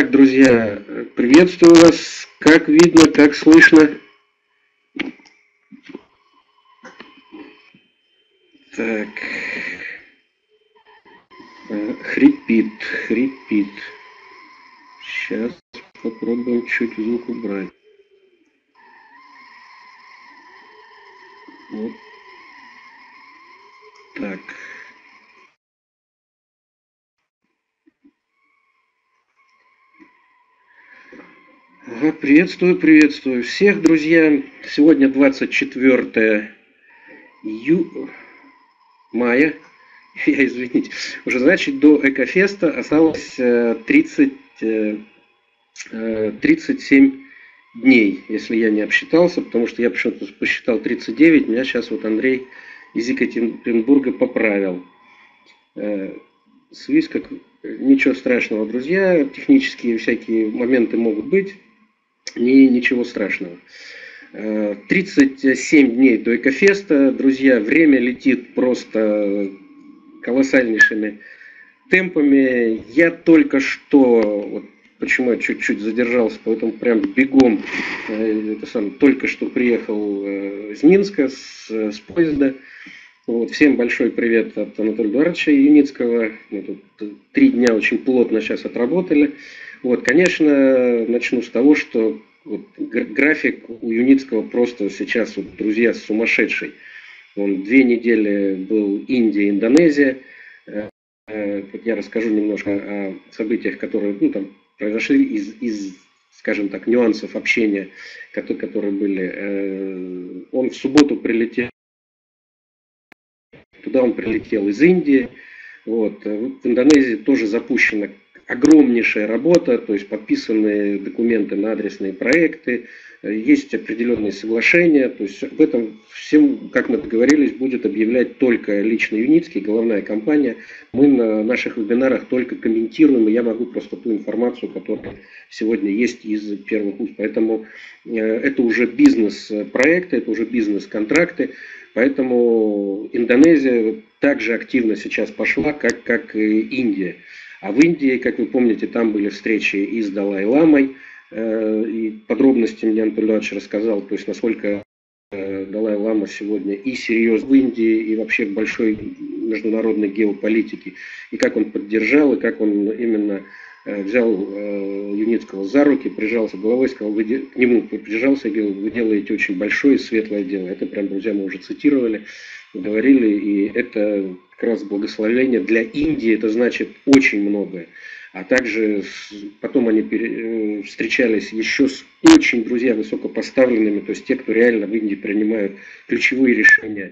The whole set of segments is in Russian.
Так, друзья, приветствую вас. Как видно, как слышно? Так, хрипит. Сейчас попробуем чуть звук убрать. Вот так. Ага, приветствую всех, друзья. Сегодня 24 мая. Извините. Уже, значит, до Экофеста осталось 37 дней, если я не обсчитался, потому что я почему-то посчитал 39, меня сейчас вот Андрей из Екатеринбурга поправил. Связь как... Ничего страшного, друзья, технические всякие моменты могут быть, ничего страшного. 37 дней до Экофеста, друзья, время летит просто колоссальнейшими темпами. Я только что, вот почему я чуть-чуть задержался, поэтому прям бегом, только что приехал из Минска с поезда. Вот, всем большой привет от Анатолия Эдуардовича Юницкого. Мы тут 3 дня очень плотно сейчас отработали. Вот, конечно, начну с того, что вот, график у Юницкого просто сейчас, вот, друзья, сумасшедший. Он 2 недели был Индия, Индонезия. Я расскажу немножко о событиях, которые там произошли из, скажем так, нюансов общения, которые были. Он в субботу прилетел. Туда он прилетел из Индии. Вот. В Индонезии тоже запущена огромнейшая работа, то есть подписаны документы на адресные проекты, есть определенные соглашения, то есть в этом всем, как мы договорились, будет объявлять только лично Юницкий, головная компания. Мы на наших вебинарах только комментируем, и я могу просто ту информацию, которая сегодня есть из первых уст. Поэтому это уже бизнес-проекты, это уже бизнес-контракты. Поэтому Индонезия также активно сейчас пошла, как и Индия. А в Индии, как вы помните, там были встречи и с Далай-ламой. И подробности мне Анатолий Иванович рассказал, то есть насколько Далай-лама сегодня и серьезно в Индии, и вообще в большой международной геополитике. И как он поддержал, и как он именно взял Юницкого за руки, прижался головой, сказал, к нему прижался и говорил, вы делаете очень большое и светлое дело. Это прям, друзья, мы уже цитировали, говорили, и это как раз благословение для Индии, это значит очень многое. А также потом они встречались еще с очень, друзья, высокопоставленными, то есть те, кто реально в Индии принимают ключевые решения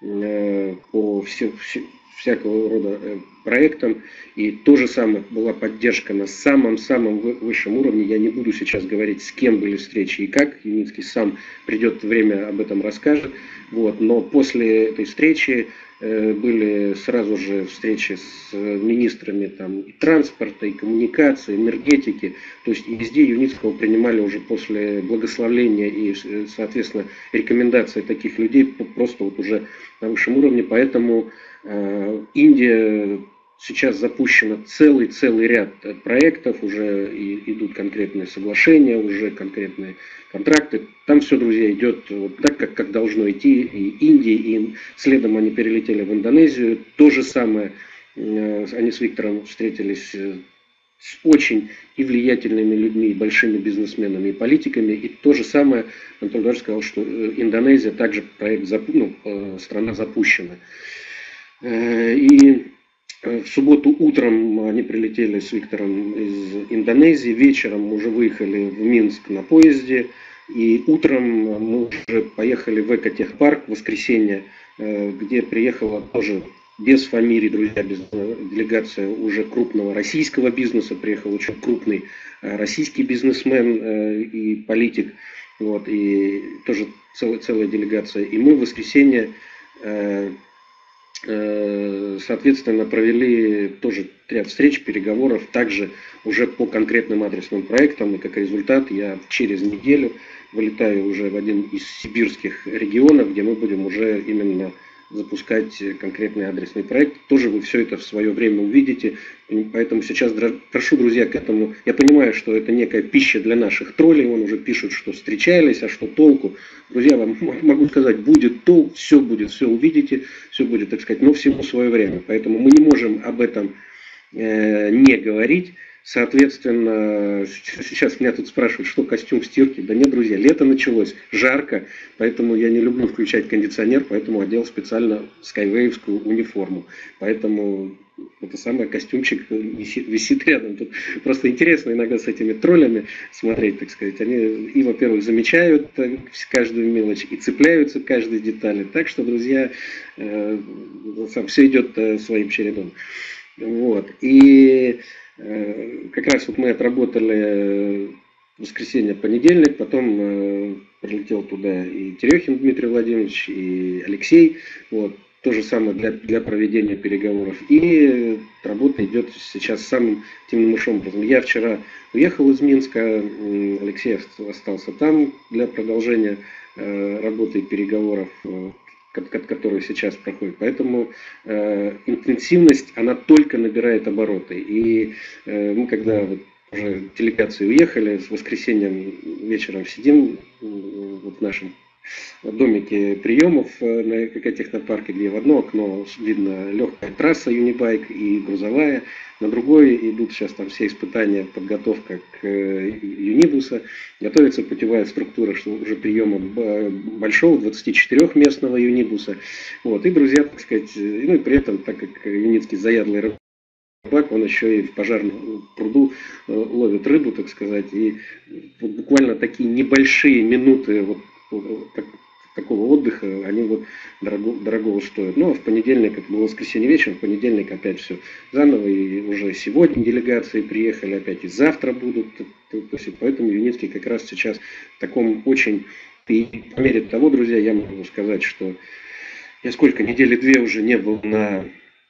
по всякого рода проектам. И то же самое была поддержка на самом-самом высшем уровне. Я не буду сейчас говорить, с кем были встречи и как. Юницкий сам придет время, об этом расскажет. Вот. Но после этой встречи были сразу же встречи с министрами там, и транспорта, и коммуникации, энергетики. То есть и везде Юницкого принимали уже после благословления и, соответственно, рекомендаций таких людей просто вот уже на высшем уровне. Поэтому Индия сейчас запущена целый ряд проектов, уже идут конкретные соглашения, уже конкретные контракты. Там все, друзья, идет вот так, как должно идти. И Индии, и следом они перелетели в Индонезию. То же самое, они с Виктором встретились с очень и влиятельными людьми, и большими бизнесменами, и политиками. И то же самое Анатолий Иванович сказал, что Индонезия также проект, страна запущена. И в субботу утром они прилетели с Виктором из Индонезии, вечером уже выехали в Минск на поезде, и утром мы уже поехали в Экотехпарк в воскресенье, где приехала тоже без фамилий, друзья, без делегация уже крупного российского бизнеса, приехал очень крупный российский бизнесмен и политик, вот, и тоже целая делегация. И мы в воскресенье соответственно, провели тоже ряд встреч, переговоров, также уже по конкретным адресным проектам. И как результат я через неделю вылетаю уже в один из сибирских регионов, где мы будем уже именно запускать конкретный адресный проект. Тоже вы все это в свое время увидите. Поэтому сейчас прошу, друзья, к этому. Я понимаю, что это некая пища для наших троллей. Он уже пишут, что встречались, а что толку. Друзья, вам могу сказать, будет толк, все будет, все увидите, все будет, так сказать, но всему свое время. Поэтому мы не можем об этом не говорить. Соответственно, сейчас меня тут спрашивают, что костюм в стирке. Да нет, друзья, лето началось, жарко, поэтому я не люблю включать кондиционер, поэтому одел специально скайвеевскую униформу. Поэтому это самый костюмчик висит рядом. Тут просто интересно иногда с этими троллями смотреть, так сказать. Они и, во-первых, замечают каждую мелочь, и цепляются к каждой детали. Так что, друзья, все идет своим чередом. Вот. И как раз вот мы отработали воскресенье, понедельник, потом прилетел туда и Терехин Дмитрий Владимирович, и Алексей. Вот. То же самое для проведения переговоров. И работа идет сейчас самым тем или иным образом. Я вчера уехал из Минска, Алексей остался там для продолжения работы и переговоров, которые сейчас проходят. Поэтому интенсивность, она только набирает обороты. И мы, когда вот уже делегации уехали, с воскресеньем вечером сидим вот в нашем домике приемов на КК-технопарке, где в одно окно видно легкая трасса Юнибайк и грузовая, на другой идут сейчас там все испытания, подготовка к Юнибуса, готовится путевая структура, что уже приема большого 24-местного Юнибуса. Вот. И друзья, так сказать, ну и при этом, так как Юницкий заядлый рыбак, он еще и в пожарном пруду ловит рыбу, так сказать, и вот буквально такие небольшие минуты вот такого отдыха, они вот дорогого стоят. Ну, а в понедельник, это было воскресенье вечером, в понедельник опять все заново, и уже сегодня делегации приехали, опять и завтра будут. Поэтому Юницкий как раз сейчас в таком очень... И по мере того, друзья, я могу сказать, что я сколько, недели две уже не был на...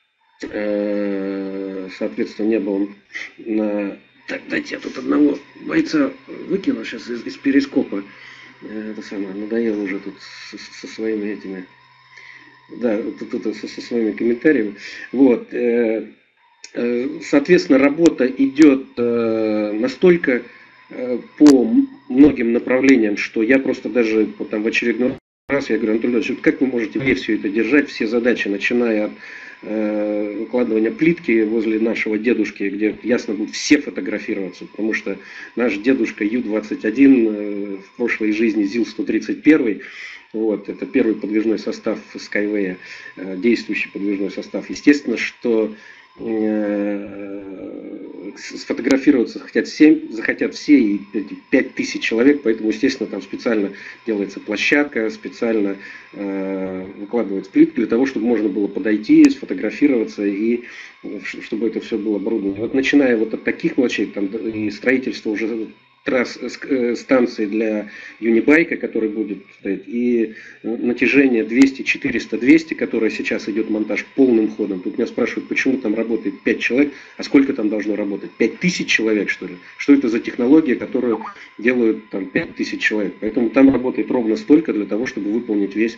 Соответственно, не был на... Так, дайте я тут одного бойца выкину сейчас из перископа. Это самое, надоело уже тут со своими этими, да, тут со своими комментариями. Вот, соответственно, работа идет настолько по многим направлениям, что я просто даже там в очередной раз, я говорю, Анатолий Ильич, как вы можете все это держать, все задачи, начиная от выкладывания плитки возле нашего дедушки, где ясно будут все фотографироваться, потому что наш дедушка Ю-21 в прошлой жизни ЗИЛ-131, вот, это первый подвижной состав Skyway, действующий подвижной состав. Естественно, что сфотографироваться захотят все, и 5000 человек, поэтому, естественно, там специально делается площадка, специально выкладывается плитка для того, чтобы можно было подойти, сфотографироваться и чтобы это все было оборудовано. Вот начиная вот от таких мелочей, там и строительство уже станции для Юнибайка, который будет стоять, и натяжение 200, 400, 200, которое сейчас идет монтаж полным ходом. Тут меня спрашивают, почему там работает 5 человек, а сколько там должно работать? 5000 человек, что ли? Что это за технология, которую делают там 5000 человек? Поэтому там работает ровно столько для того, чтобы выполнить весь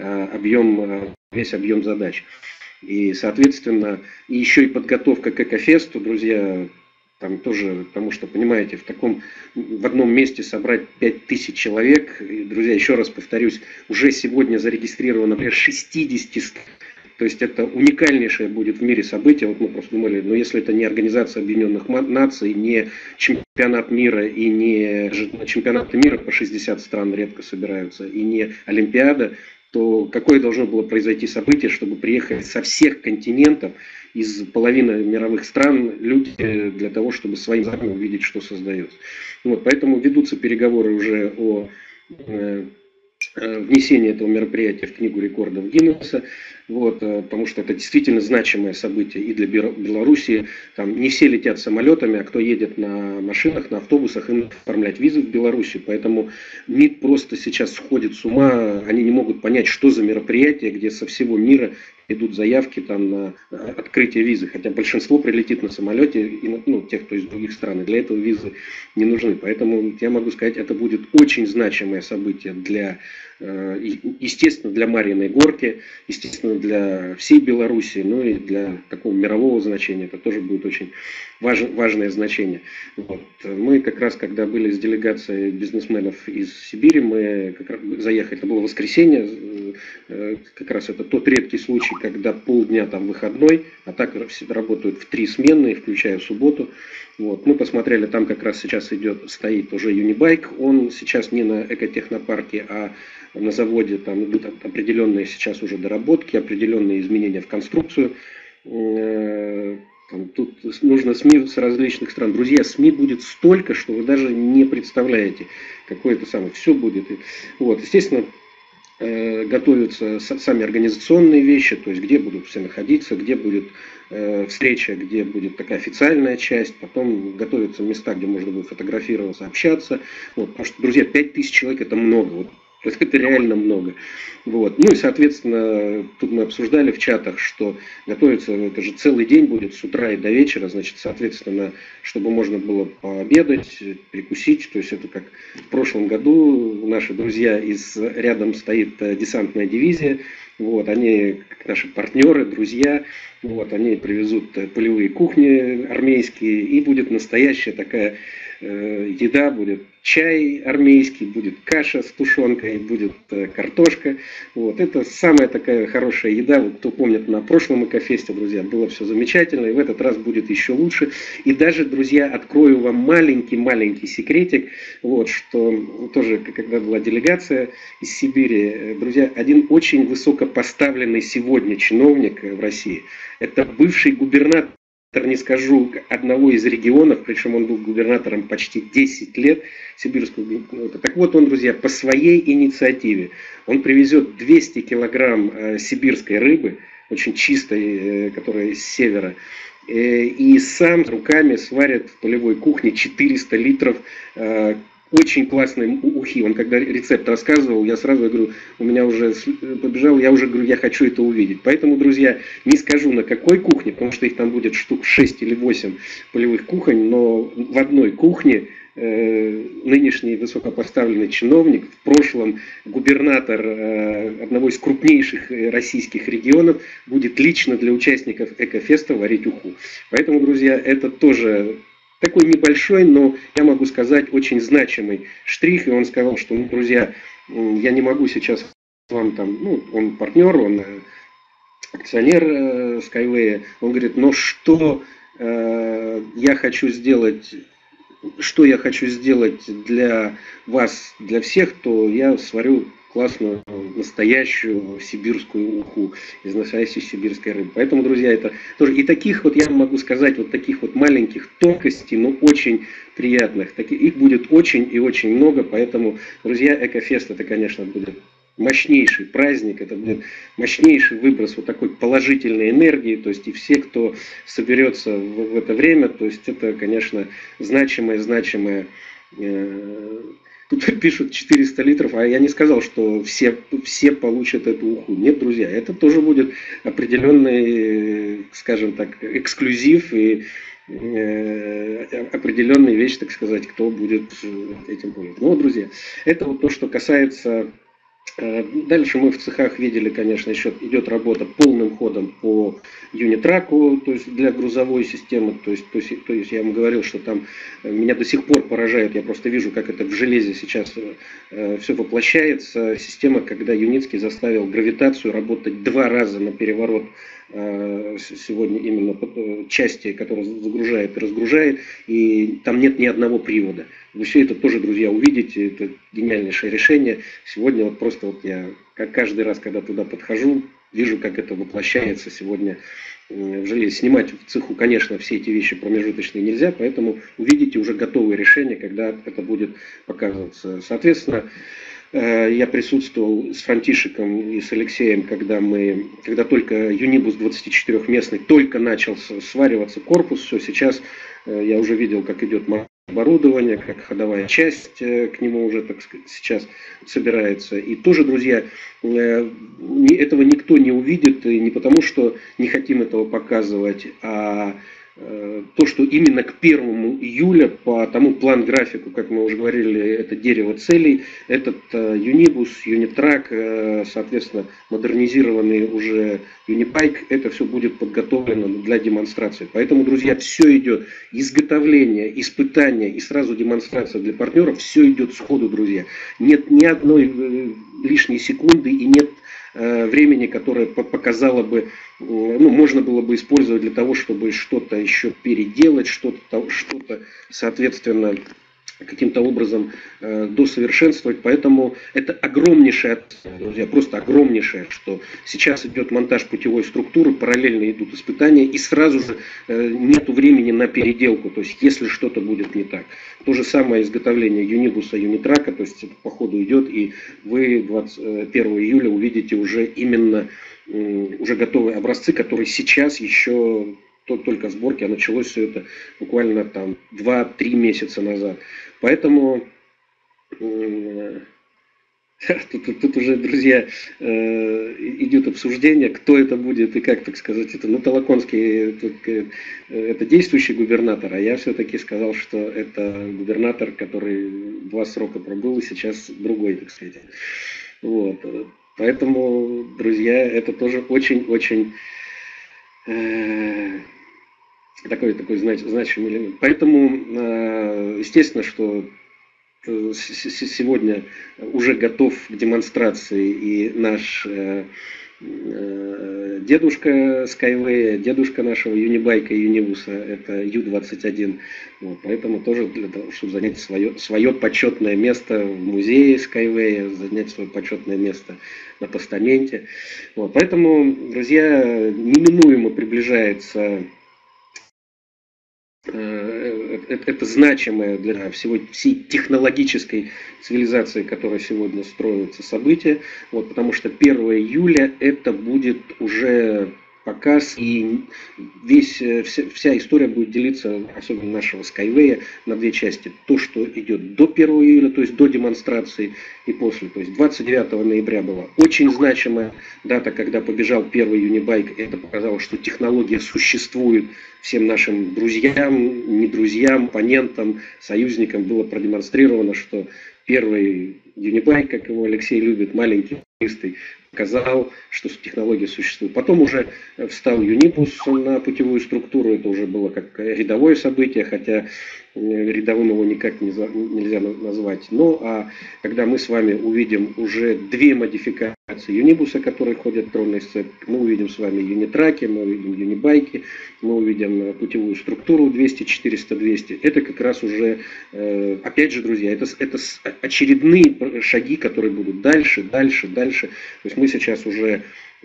объем задач. И, соответственно, и еще и подготовка к Экофесту, друзья, там тоже, потому что, понимаете, в одном месте собрать 5000 человек, и, друзья, еще раз повторюсь, уже сегодня зарегистрировано, например, 60, то есть это уникальнейшее будет в мире событие. Вот мы просто думали, но если это не Организация Объединенных Наций, не чемпионат мира и не чемпионаты мира по 60 стран редко собираются, и не Олимпиада, то какое должно было произойти событие, чтобы приехали со всех континентов, из половины мировых стран люди для того, чтобы своим взглядом увидеть, что создается. Вот, поэтому ведутся переговоры уже о внесении этого мероприятия в книгу рекордов Гиннесса, вот, потому что это действительно значимое событие и для Белоруссии. Там не все летят самолетами, а кто едет на машинах, на автобусах, им оформлять визы в Беларуси. Поэтому МИД просто сейчас сходит с ума, они не могут понять, что за мероприятие, где со всего мира идут заявки там на открытие визы, хотя большинство прилетит на самолете, и, ну, тех, кто из других стран, и для этого визы не нужны. Поэтому я могу сказать, это будет очень значимое событие для естественно, для Марьиной Горки, естественно, для всей Беларуси, ну и для такого мирового значения. Это тоже будет очень важное значение. Вот. Мы как раз, когда были с делегацией бизнесменов из Сибири, мы как раз заехали, это было воскресенье, как раз это тот редкий случай, когда полдня там выходной, а так работают в 3 смены, включая субботу. Вот. Мы посмотрели, там как раз сейчас стоит уже Юнибайк, он сейчас не на экотехнопарке, а на заводе, там идут определенные сейчас уже доработки, определенные изменения в конструкцию. Тут нужно СМИ с различных стран. Друзья, СМИ будет столько, что вы даже не представляете, какое это самое. Все будет. Вот, естественно, готовятся сами организационные вещи, то есть где будут все находиться, где будет встреча, где будет такая официальная часть, потом готовятся места, где можно будет фотографироваться, общаться. Вот, потому что, друзья, 5000 человек это много. Вот. Это реально много. Вот. Ну и, соответственно, тут мы обсуждали в чатах, что готовится, это же целый день будет с утра и до вечера, значит, соответственно, чтобы можно было пообедать, перекусить. То есть это как в прошлом году наши друзья рядом стоит десантная дивизия. Вот, они, как наши партнеры, друзья, вот, они привезут полевые кухни армейские, и будет настоящая такая еда, будет чай армейский, будет каша с тушенкой, будет картошка. Вот. Это самая такая хорошая еда. Вот, кто помнит, на прошлом Экофесте, друзья, было все замечательно, и в этот раз будет еще лучше. И даже, друзья, открою вам маленький секретик, вот, что тоже, когда была делегация из Сибири, друзья, один очень высокопоставленный сегодня чиновник в России, это бывший губернатор, не скажу, одного из регионов, причем он был губернатором почти 10 лет, сибирского. Так вот он, друзья, по своей инициативе, он привезет 200 килограмм сибирской рыбы, очень чистой, которая с севера, и сам руками сварит в полевой кухне 400 литров очень классные ухи. Он когда рецепт рассказывал, я сразу говорю, у меня уже побежал, я уже говорю, я хочу это увидеть. Поэтому, друзья, не скажу на какой кухне, потому что их там будет штук 6 или 8 полевых кухонь, но в одной кухне нынешний высокопоставленный чиновник, в прошлом губернатор одного из крупнейших российских регионов, будет лично для участников Экофеста варить уху. Поэтому, друзья, это тоже такой небольшой, но, я могу сказать, очень значимый штрих. И он сказал, что, ну, друзья, я не могу сейчас вам там, ну, он партнер, он акционер Skyway, он говорит, но что я хочу сделать для вас, для всех, то я сварю классную, настоящую сибирскую уху из настоящей сибирской рыбы. Поэтому, друзья, это тоже и таких вот, я могу сказать, вот таких вот маленьких тонкостей, но очень приятных. Их будет очень и очень много, поэтому, друзья, Экофест это, конечно, будет мощнейший праздник, это будет мощнейший выброс вот такой положительной энергии, то есть и все, кто соберется в это время, то есть это, конечно, значимое. Тут пишут 400 литров, а я не сказал, что все получат эту уху. Нет, друзья, это тоже будет определенный, скажем так, эксклюзив и определенная вещь, так сказать, кто будет этим пользоваться. Ну, друзья, это вот то, что касается. Дальше мы в цехах видели, конечно, еще идет работа полным ходом по юнитраку, то есть для грузовой системы. То есть я вам говорил, что там меня до сих пор поражает, я просто вижу, как это в железе сейчас все воплощается. Система, когда Юницкий заставил гравитацию работать 2 раза на переворот сегодня именно части, которые загружает и разгружает, и там нет ни одного привода. Вы все это тоже, друзья, увидите, это гениальнейшее решение. Сегодня вот просто вот я, как каждый раз, когда туда подхожу, вижу, как это воплощается сегодня в железе. Снимать в цеху, конечно, все эти вещи промежуточные нельзя, поэтому увидите уже готовые решения, когда это будет показываться. Соответственно, я присутствовал с Франтишиком и с Алексеем, когда только Юнибус 24-местный только начал свариваться корпус. Все, сейчас я уже видел, как идет оборудование, как ходовая часть к нему уже, так сказать, сейчас собирается. И тоже, друзья, этого никто не увидит, и не потому, что не хотим этого показывать, а то, что именно к 1 июля по тому план-графику, как мы уже говорили, это дерево целей, этот Юнибус, Юнитрак, соответственно, модернизированный уже Юнибайк, это все будет подготовлено для демонстрации. Поэтому, друзья, все идет, изготовление, испытание и сразу демонстрация для партнеров, все идет сходу, друзья. Нет ни одной лишней секунды и нет времени, которое показало бы, ну, можно было бы использовать для того, чтобы что-то еще переделать, что-то, соответственно, каким-то образом досовершенствовать. Поэтому это огромнейшее, друзья, просто огромнейшее, что сейчас идет монтаж путевой структуры, параллельно идут испытания, и сразу же нету времени на переделку, то есть если что-то будет не так. То же самое изготовление Юнибуса, Юнитрака, то есть это по ходу идет, и вы 21 июля увидите уже именно уже готовые образцы, которые сейчас еще только сборки, а началось все это буквально там 2-3 месяца назад. Поэтому тут уже, друзья, идет обсуждение, кто это будет и как, так сказать, это. Ну, Толоконский это действующий губернатор, а я все-таки сказал, что это губернатор, который 2 срока пробыл, и сейчас другой, так сказать. Вот. Поэтому, друзья, это тоже очень-очень такой значимый элемент. Поэтому, естественно, что сегодня уже готов к демонстрации и наш дедушка Skyway, дедушка нашего Юнибайка и Юнибуса, это Ю-21. Вот, поэтому тоже для того, чтобы занять свое почетное место в музее Skyway, занять свое почетное место на постаменте. Вот, поэтому, друзья, неминуемо приближается это значимое для всей технологической цивилизации, которая сегодня строится, событие. Вот, потому что 1 июля это будет уже показ, и вся история будет делиться, особенно нашего Skyway, на 2 части. То, что идет до 1 июля, то есть до демонстрации, и после. То есть 29 ноября была очень значимая дата, когда побежал первый Юнибайк. Это показало, что технология существует. Всем нашим друзьям, не друзьям, оппонентам, союзникам было продемонстрировано, что первый Юнибайк, как его Алексей любит, маленький, чистый, показал, что технология существует. Потом уже встал Юнибус на путевую структуру, это уже было как рядовое событие, хотя рядовым его никак нельзя назвать. Ну, а когда мы с вами увидим уже 2 модификации Юнибуса, которые ходят в тронной сцепке, мы увидим с вами Юнитраки, мы увидим Юнибайки, мы увидим путевую структуру 200, 400, 200. Это как раз уже, опять же, друзья, это очередные шаги, которые будут дальше. То есть мы сейчас уже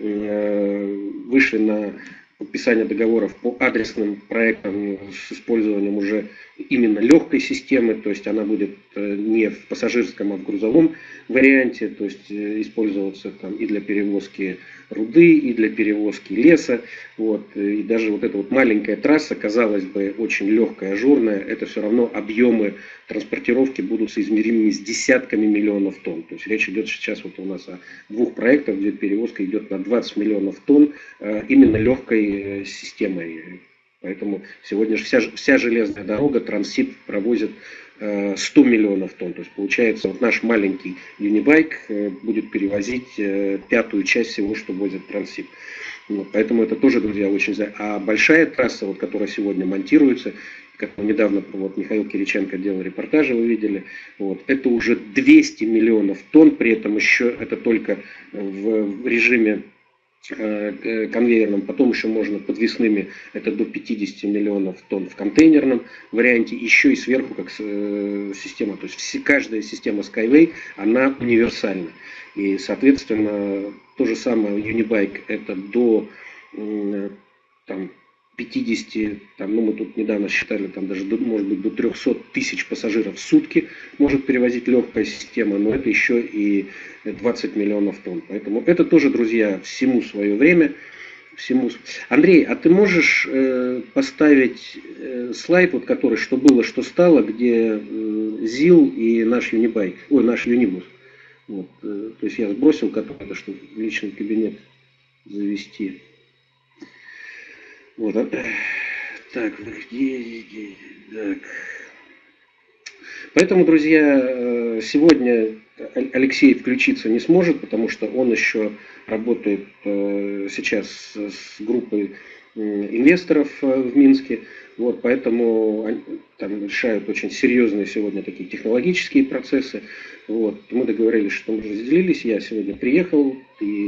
вышли на подписание договоров по адресным проектам с использованием уже именно легкой системы, то есть она будет не в пассажирском, а в грузовом варианте, то есть использоваться там и для перевозки руды, и для перевозки леса. Вот. И даже вот эта вот маленькая трасса, казалось бы, очень легкая, ажурная, это все равно объемы транспортировки будут соизмеримыми с десятками миллионов тонн. То есть речь идет сейчас вот у нас о 2 проектах, где перевозка идет на 20 миллионов тонн именно легкой системой. Поэтому сегодня же вся железная дорога, Транссиб провозит 100 миллионов тонн. То есть получается, вот наш маленький Юнибайк будет перевозить 1/5 часть всего, что возит Транссиб. Вот, поэтому это тоже, друзья, очень... А большая трасса, вот, которая сегодня монтируется, как недавно вот, Михаил Кириченко делал репортажи, вы видели, вот, это уже 200 миллионов тонн, при этом еще это только в режиме конвейерном, потом еще можно подвесными, это до 50 миллионов тонн в контейнерном варианте, еще и сверху как система, то есть каждая система Skyway, она универсальна. И, соответственно, то же самое Юнибайк, это до там, 50, там, ну мы тут недавно считали, там даже может быть до 300 тысяч пассажиров в сутки может перевозить легкая система, но это еще и 20 миллионов тонн. Поэтому это тоже, друзья, всему свое время. Андрей, а ты можешь поставить слайд, вот который «Что было, что стало», где ЗИЛ и наш Юнибайк, наш Юнибус. Вот, то есть я сбросил это, чтобы в личный кабинет завести. Вот. Так, так. Поэтому, друзья, сегодня Алексей включиться не сможет, потому что он еще работает сейчас с группой инвесторов в Минске. Вот, поэтому они там решают очень серьезные сегодня такие технологические процессы. Вот, мы договорились, что мы разделились. Я сегодня приехал и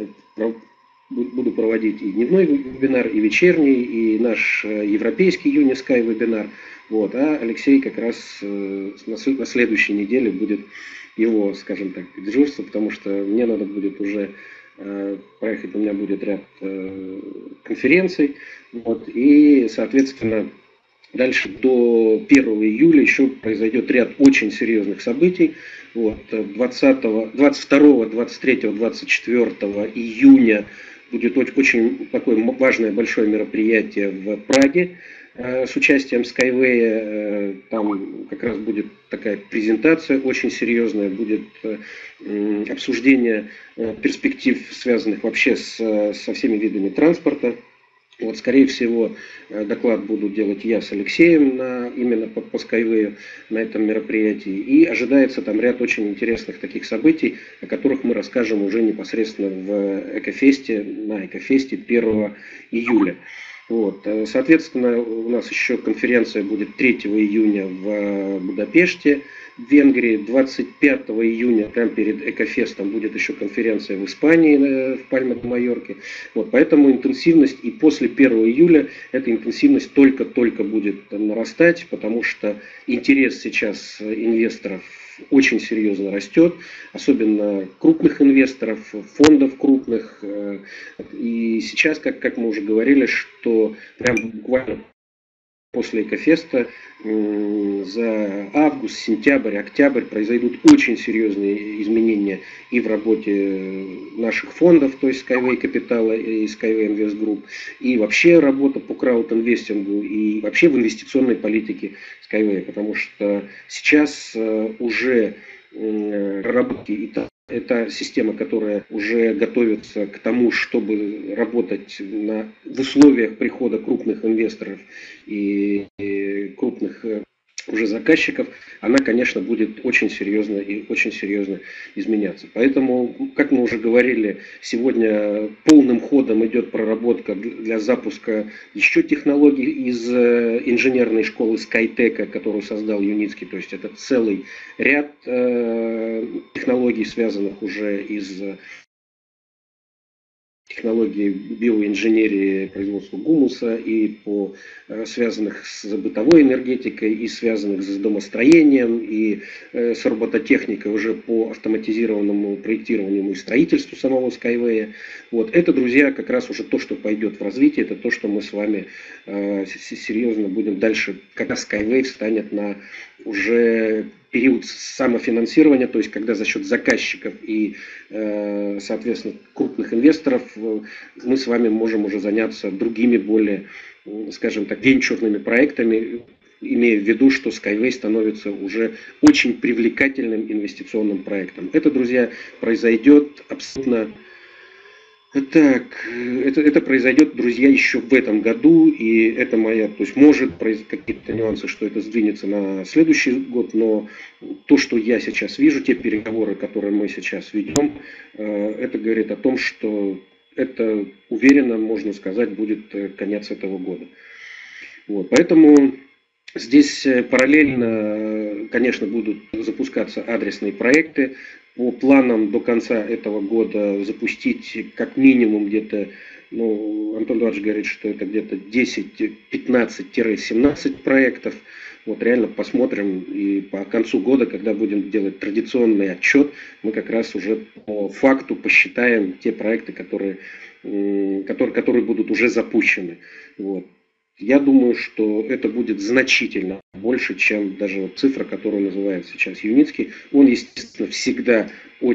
буду проводить и дневной вебинар, и вечерний, и наш европейский Unisky вебинар. Вот, а Алексей как раз на следующей неделе будет его, скажем так, дежурство, потому что мне надо будет уже проехать, у меня будет ряд конференций. Вот, и, соответственно, дальше до 1 июля еще произойдет ряд очень серьезных событий. Вот, 22, 23, 24 июня будет очень такое важное большое мероприятие в Праге с участием Skyway. Там как раз будет такая презентация очень серьезная, будет обсуждение перспектив, связанных вообще со всеми видами транспорта. Вот, скорее всего, доклад буду делать я с Алексеем именно по Skyway на этом мероприятии. И ожидается там ряд очень интересных таких событий, о которых мы расскажем уже непосредственно в Экофесте, на Экофесте 1 июля. Вот. Соответственно, у нас еще конференция будет 3 июня в Будапеште, в Венгрии. 25 июня, прямо перед Экофестом, будет еще конференция в Испании, в Пальма-де-Майорке. Вот, поэтому интенсивность и после 1 июля эта интенсивность только-только будет нарастать, потому что интерес сейчас инвесторов очень серьезно растет, особенно крупных инвесторов, фондов крупных. И сейчас, как мы уже говорили, что прям буквально после Экофеста за август, сентябрь, октябрь произойдут очень серьезные изменения и в работе наших фондов, то есть Skyway Capital и Skyway Invest Group, и вообще работа по краудинвестингу, и вообще в инвестиционной политике Skyway, потому что сейчас уже разработки это система, которая уже готовится к тому, чтобы работать в условиях прихода крупных инвесторов и крупных уже заказчиков, она, конечно, будет очень серьезно изменяться. Поэтому, как мы уже говорили, сегодня полным ходом идет проработка для запуска еще технологий из инженерной школы Skytech, которую создал Юницкий. То есть это целый ряд технологий, связанных уже из технологии биоинженерии производства гумуса и связанных с бытовой энергетикой, и связанных с домостроением, и с робототехникой уже по автоматизированному проектированию и строительству самого Skyway. Вот. Это, друзья, как раз уже то, что пойдет в развитие, это то, что мы с вами серьезно будем дальше, когда Skyway станет на уже период самофинансирования, то есть когда за счет заказчиков и, соответственно, крупных инвесторов мы с вами можем уже заняться другими, более, скажем так, венчурными проектами, имея в виду, что Skyway становится уже очень привлекательным инвестиционным проектом. Это, друзья, произойдет абсолютно... Так, это произойдет, друзья, еще в этом году, и это моя, то есть может какие-то нюансы, что это сдвинется на следующий год, но то, что я сейчас вижу, те переговоры, которые мы сейчас ведем, это говорит о том, что это уверенно, можно сказать, будет конец этого года. Вот, поэтому здесь параллельно, конечно, будут запускаться адресные проекты. По планам до конца этого года запустить как минимум где-то, Антон Эдуардович говорит, что это где-то 10-15-17 проектов. Вот реально посмотрим, и по концу года, когда будем делать традиционный отчет, мы как раз уже по факту посчитаем те проекты, которые будут уже запущены. Вот. Я думаю, что это будет значительно больше, чем даже вот цифра, которую называют сейчас Юницкий. Он, естественно, всегда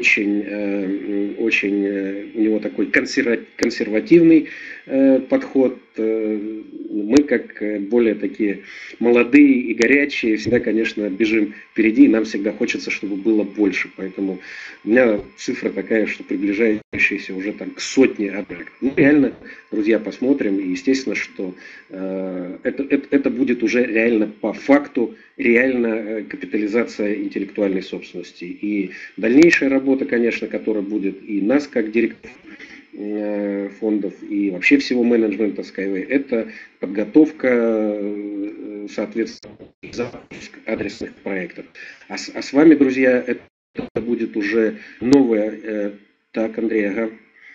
очень у него такой консервативный подход. Мы, как более такие молодые и горячие, всегда, конечно, бежим впереди, и нам всегда хочется, чтобы было больше. Поэтому у меня цифра такая, что приближающаяся уже там к сотне объектов. Ну, реально, друзья, посмотрим. И естественно, что это будет уже реально по факту, реально капитализация интеллектуальной собственности. И дальнейшая работа, конечно, которая будет и нас, как директоров фондов, и вообще всего менеджмента Skyway, это подготовка, соответственно, запуск адресных проектов. А с вами, друзья, это будет уже новое. Так, Андрей, ага.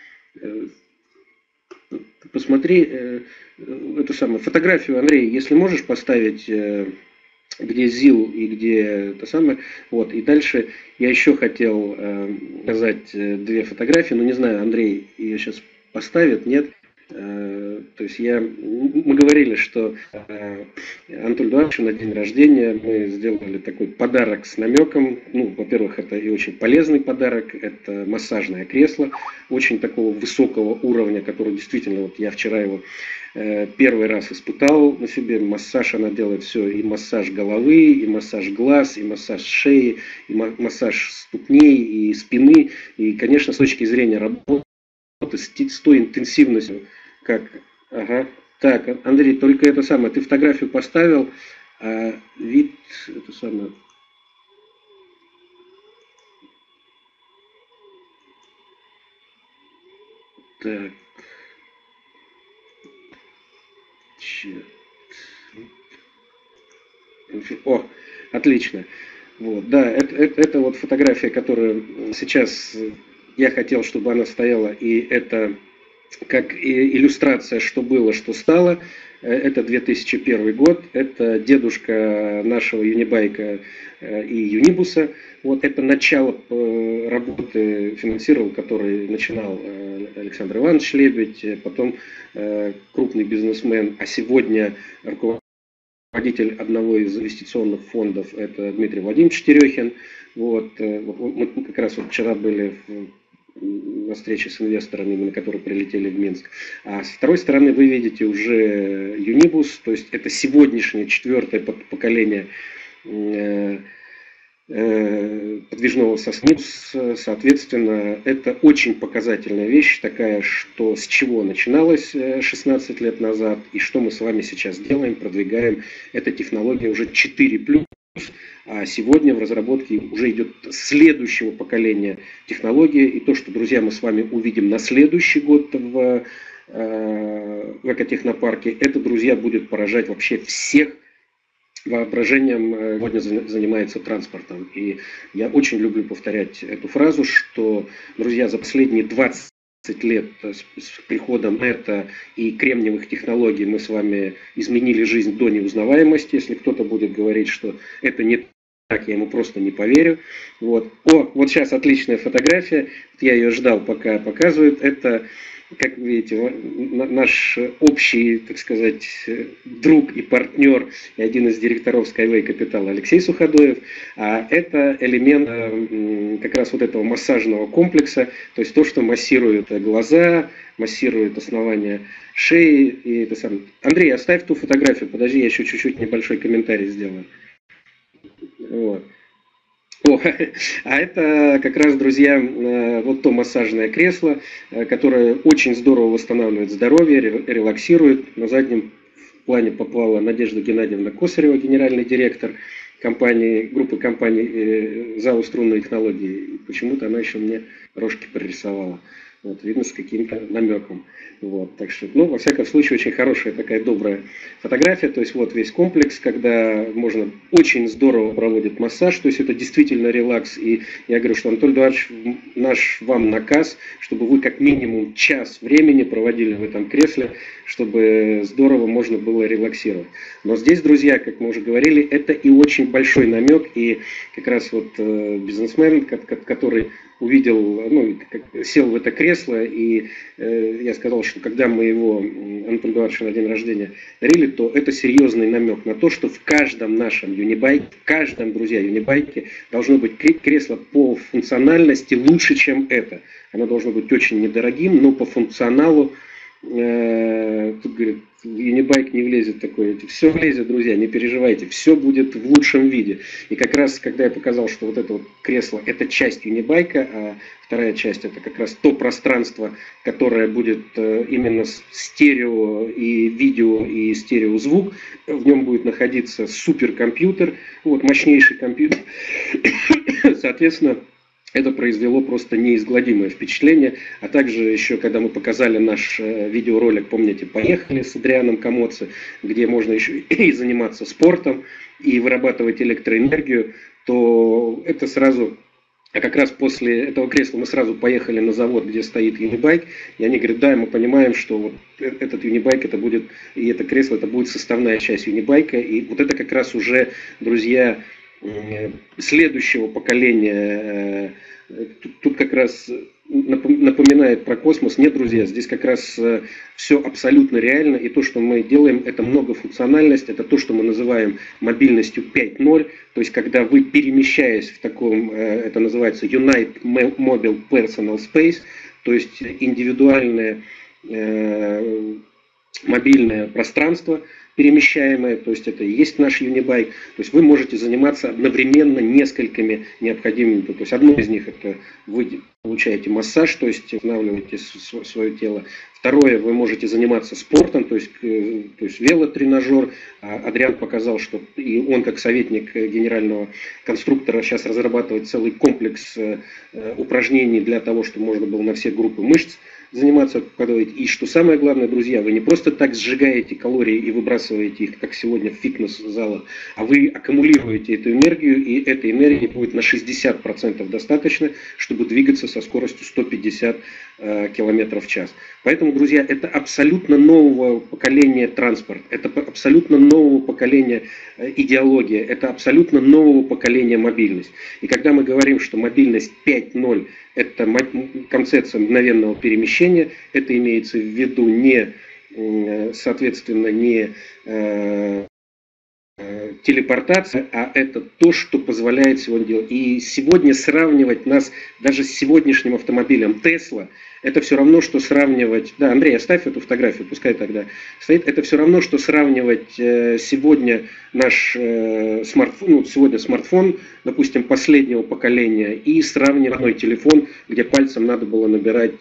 Посмотри эту самую фотографию, Андрей, если можешь поставить, где ЗИЛ и где это самое. Вот. И дальше я еще хотел показать две фотографии, но не знаю, Андрей ее сейчас поставит, нет. То есть мы говорили, что Анатолию Эдуардовичу на день рождения мы сделали такой подарок с намеком. Ну, во-первых, это и очень полезный подарок, это массажное кресло, очень такого высокого уровня, который действительно, вот я вчера его первый раз испытал на себе. Массаж она делает все, и массаж головы, и массаж глаз, и массаж шеи, и массаж ступней, и спины. И, конечно, с точки зрения работы, с той интенсивностью, как... Ага. Так, Андрей, только это самое, ты фотографию поставил, а вид, это самое... Так. Черт. О, отлично. Вот, да, это вот фотография, которую сейчас я хотел, чтобы она стояла, и это как иллюстрация, что было, что стало. Это 2001 год, это дедушка нашего Юнибайка и Юнибуса. Вот это начало работы финансировал, который начинал Александр Иванович Лебедь, потом крупный бизнесмен, а сегодня руководитель одного из инвестиционных фондов, это Дмитрий Владимирович Терехин. Вот, мы как раз вот вчера были на встрече с инвесторами, на которые прилетели в Минск. А с второй стороны вы видите уже Юнибус, то есть это сегодняшнее четвертое поколение подвижного СОСНИБС. Соответственно, это очень показательная вещь, такая, что с чего начиналось 16 лет назад, и что мы с вами сейчас делаем, продвигаем. Эта технология уже 4+. А сегодня в разработке уже идет следующего поколения технологии. И то, что, друзья, мы с вами увидим на следующий год в экотехнопарке, это, друзья, будет поражать вообще всех. Воображением сегодня занимается транспортом. И я очень люблю повторять эту фразу, что, друзья, за последние 20 лет с приходом НЭТа и кремниевых технологий мы с вами изменили жизнь до неузнаваемости. Если кто-то будет говорить, что это не так, я ему просто не поверю. Вот. Вот сейчас отличная фотография. Я ее ждал, пока показывают. Это, как видите, наш общий, так сказать, друг и партнер, и один из директоров Skyway Capital Алексей Суходоев. А это элемент как раз вот этого массажного комплекса, то есть то, что массирует глаза, массирует основание шеи. И это сам. Андрей, оставь ту фотографию, подожди, я еще чуть-чуть небольшой комментарий сделаю. Вот. А это как раз, друзья, вот то массажное кресло, которое очень здорово восстанавливает здоровье, релаксирует. На заднем плане попала Надежда Геннадьевна Косарева, генеральный директор группы компаний ЗАО «Струнные технологии». Почему-то она еще мне рожки прорисовала. Вот, видно, с каким-то намеком. Вот, так что, ну, во всяком случае, очень хорошая такая добрая фотография. То есть вот весь комплекс, когда можно очень здорово проводит массаж. То есть это действительно релакс. И я говорю, что Анатолий Эдуардович, наш вам наказ, чтобы вы как минимум час времени проводили в этом кресле, чтобы здорово можно было релаксировать. Но здесь, друзья, как мы уже говорили, это и очень большой намек. И как раз вот бизнесмен, который увидел, ну, сел в это кресло, и я сказал, что когда мы его Антону Эдуардовичу на день рождения дарили, то это серьезный намек на то, что в каждом нашем юнибайке, в каждом, друзья, юнибайке должно быть кресло по функциональности лучше, чем это. Оно должно быть очень недорогим, но по функционалу, тут говорит, юнибайк не влезет такое. Все влезет, друзья, не переживайте, все будет в лучшем виде. И как раз, когда я показал, что вот это вот кресло, это часть юнибайка, а вторая часть это как раз то пространство, которое будет именно стерео и видео, и стереозвук, в нем будет находиться суперкомпьютер, вот, мощнейший компьютер, соответственно, это произвело просто неизгладимое впечатление. А также еще, когда мы показали наш видеоролик, помните, «Поехали» с Адрианом Комоци, где можно еще и заниматься спортом, и вырабатывать электроэнергию, то это сразу... А как раз после этого кресла мы сразу поехали на завод, где стоит юнибайк, и они говорят, да, мы понимаем, что вот этот юнибайк, это будет, и это кресло, это будет составная часть юнибайка, и вот это как раз уже, друзья, следующего поколения. Тут как раз напоминает про космос. Нет, друзья, здесь как раз все абсолютно реально, и то, что мы делаем, это многофункциональность, это то, что мы называем мобильностью 5.0, то есть когда вы, перемещаясь в таком, это называется Unite Mobile Personal Space, то есть индивидуальное мобильное пространство, перемещаемое, то есть это и есть наш юнибайк, то есть вы можете заниматься одновременно несколькими необходимыми, то есть одно из них это вы получаете массаж, то есть устанавливаете свое тело. Второе, вы можете заниматься спортом, то есть велотренажер. Адриан показал, что и он как советник генерального конструктора сейчас разрабатывает целый комплекс упражнений для того, чтобы можно было на все группы мышц заниматься. И что самое главное, друзья, вы не просто так сжигаете калории и выбрасываете их, как сегодня в фитнес-залах, а вы аккумулируете эту энергию, и этой энергии будет на 60% достаточно, чтобы двигаться со скоростью 150 км в час. Поэтому, друзья, это абсолютно нового поколения транспорт, это абсолютно нового поколения идеология, это абсолютно нового поколения мобильность. И когда мы говорим, что мобильность 5.0 это концепция мгновенного перемещения, это имеется в виду не, соответственно, не телепортация, а это то, что позволяет сегодня делать. И сегодня сравнивать нас даже с сегодняшним автомобилем Tesla, это все равно, что сравнивать... Да, Андрей, оставь эту фотографию, пускай тогда стоит. Это все равно, что сравнивать сегодня наш смартфон, сегодня смартфон, допустим, последнего поколения, и сравнивать телефон, где пальцем надо было набирать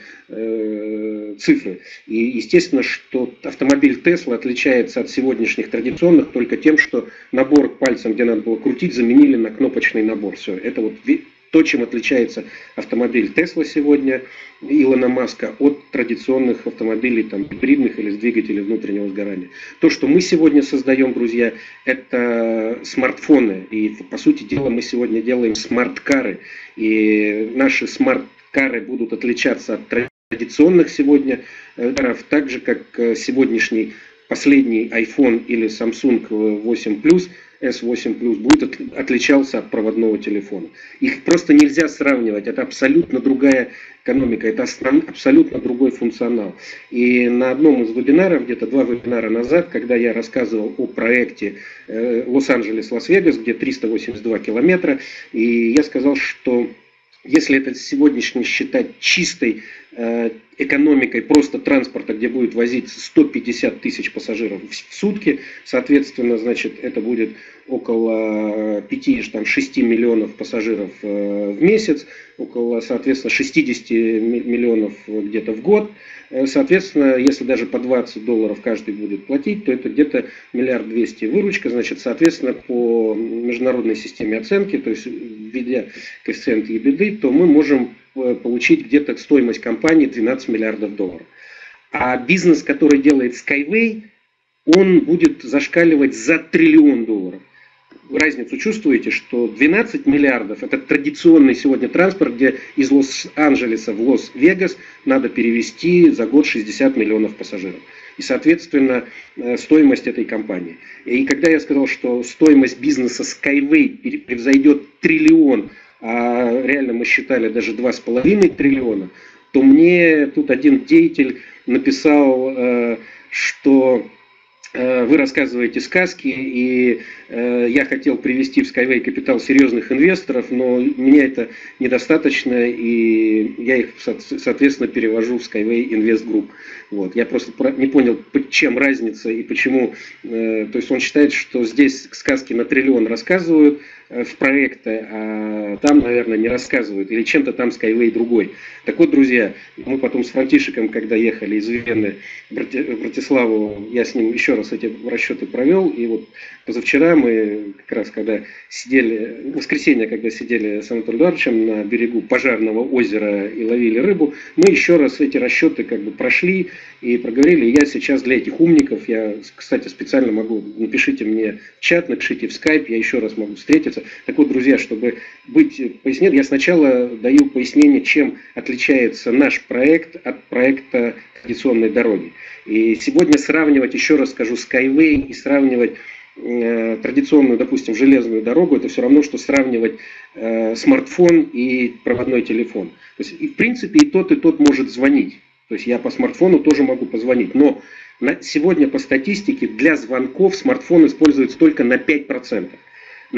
цифры. И естественно, что автомобиль Tesla отличается от сегодняшних традиционных только тем, что набор пальцем, где надо было крутить, заменили на кнопочный набор. Все, это вот то, чем отличается автомобиль Tesla сегодня Илона Маска от традиционных автомобилей там, гибридных или с двигателем внутреннего сгорания. То, что мы сегодня создаем, друзья, это смартфоны. И, по сути дела, мы сегодня делаем смарт-кары. И наши смарт-кары будут отличаться от традиционных сегодня каров, так же, как сегодняшний последний iPhone или Samsung 8 Plus, S8 Plus будет отличался от проводного телефона. Их просто нельзя сравнивать. Это абсолютно другая экономика, это абсолютно другой функционал. И на одном из вебинаров, где-то 2 вебинара назад, когда я рассказывал о проекте Лос-Анджелес-Лас-Вегас, где 382 километра, и я сказал, что если это сегодняшний считать чистой экономикой просто транспорта, где будет возить 150 тысяч пассажиров в сутки, соответственно, значит, это будет около 5-6 миллионов пассажиров в месяц, около, соответственно, 60 миллионов где-то в год. Соответственно, если даже по $20 каждый будет платить, то это где-то 1 200 000 выручка. Значит, соответственно, по международной системе оценки, то есть введя коэффициент EBITDA, то мы можем получить где-то стоимость компании $12 миллиардов. А бизнес, который делает Skyway, он будет зашкаливать за $1 триллион. Разницу чувствуете, что 12 миллиардов это традиционный сегодня транспорт, где из Лос-Анджелеса в Лос-Вегас надо перевести за год 60 миллионов пассажиров. И, соответственно, стоимость этой компании. И когда я сказал, что стоимость бизнеса Skyway превзойдет $1 триллион а реально мы считали даже 2,5 триллиона, то мне тут один деятель написал, что вы рассказываете сказки, и я хотел привести в Skyway Capital серьезных инвесторов, но мне это недостаточно, и я их, соответственно, перевожу в Skyway Invest Group. Вот. Я просто не понял, чем разница и почему. То есть он считает, что здесь сказки на триллион рассказывают в проекты, а там, наверное, не рассказывают, или чем-то там Skyway другой. Так вот, друзья, мы потом с Франтишиком, когда ехали из Вены в Братиславу, я с ним еще раз эти расчеты провел, и вот позавчера мы как раз, когда сидели, в воскресенье, когда сидели с Анатолием Эдуардовичем на берегу Пожарного озера и ловили рыбу, мы еще раз эти расчеты как бы прошли и проговорили. И я сейчас для этих умников, я, кстати, специально могу, напишите мне в чат, напишите в скайп, я еще раз могу встретиться. Так вот, друзья, чтобы быть пояснен, я сначала даю пояснение, чем отличается наш проект от проекта традиционной дороги. И сегодня сравнивать, еще раз скажу, Skyway и сравнивать традиционную, допустим, железную дорогу, это все равно, что сравнивать смартфон и проводной телефон. То есть, и в принципе, и тот может звонить. То есть я по смартфону тоже могу позвонить. Но сегодня по статистике для звонков смартфон используется только на 5%. На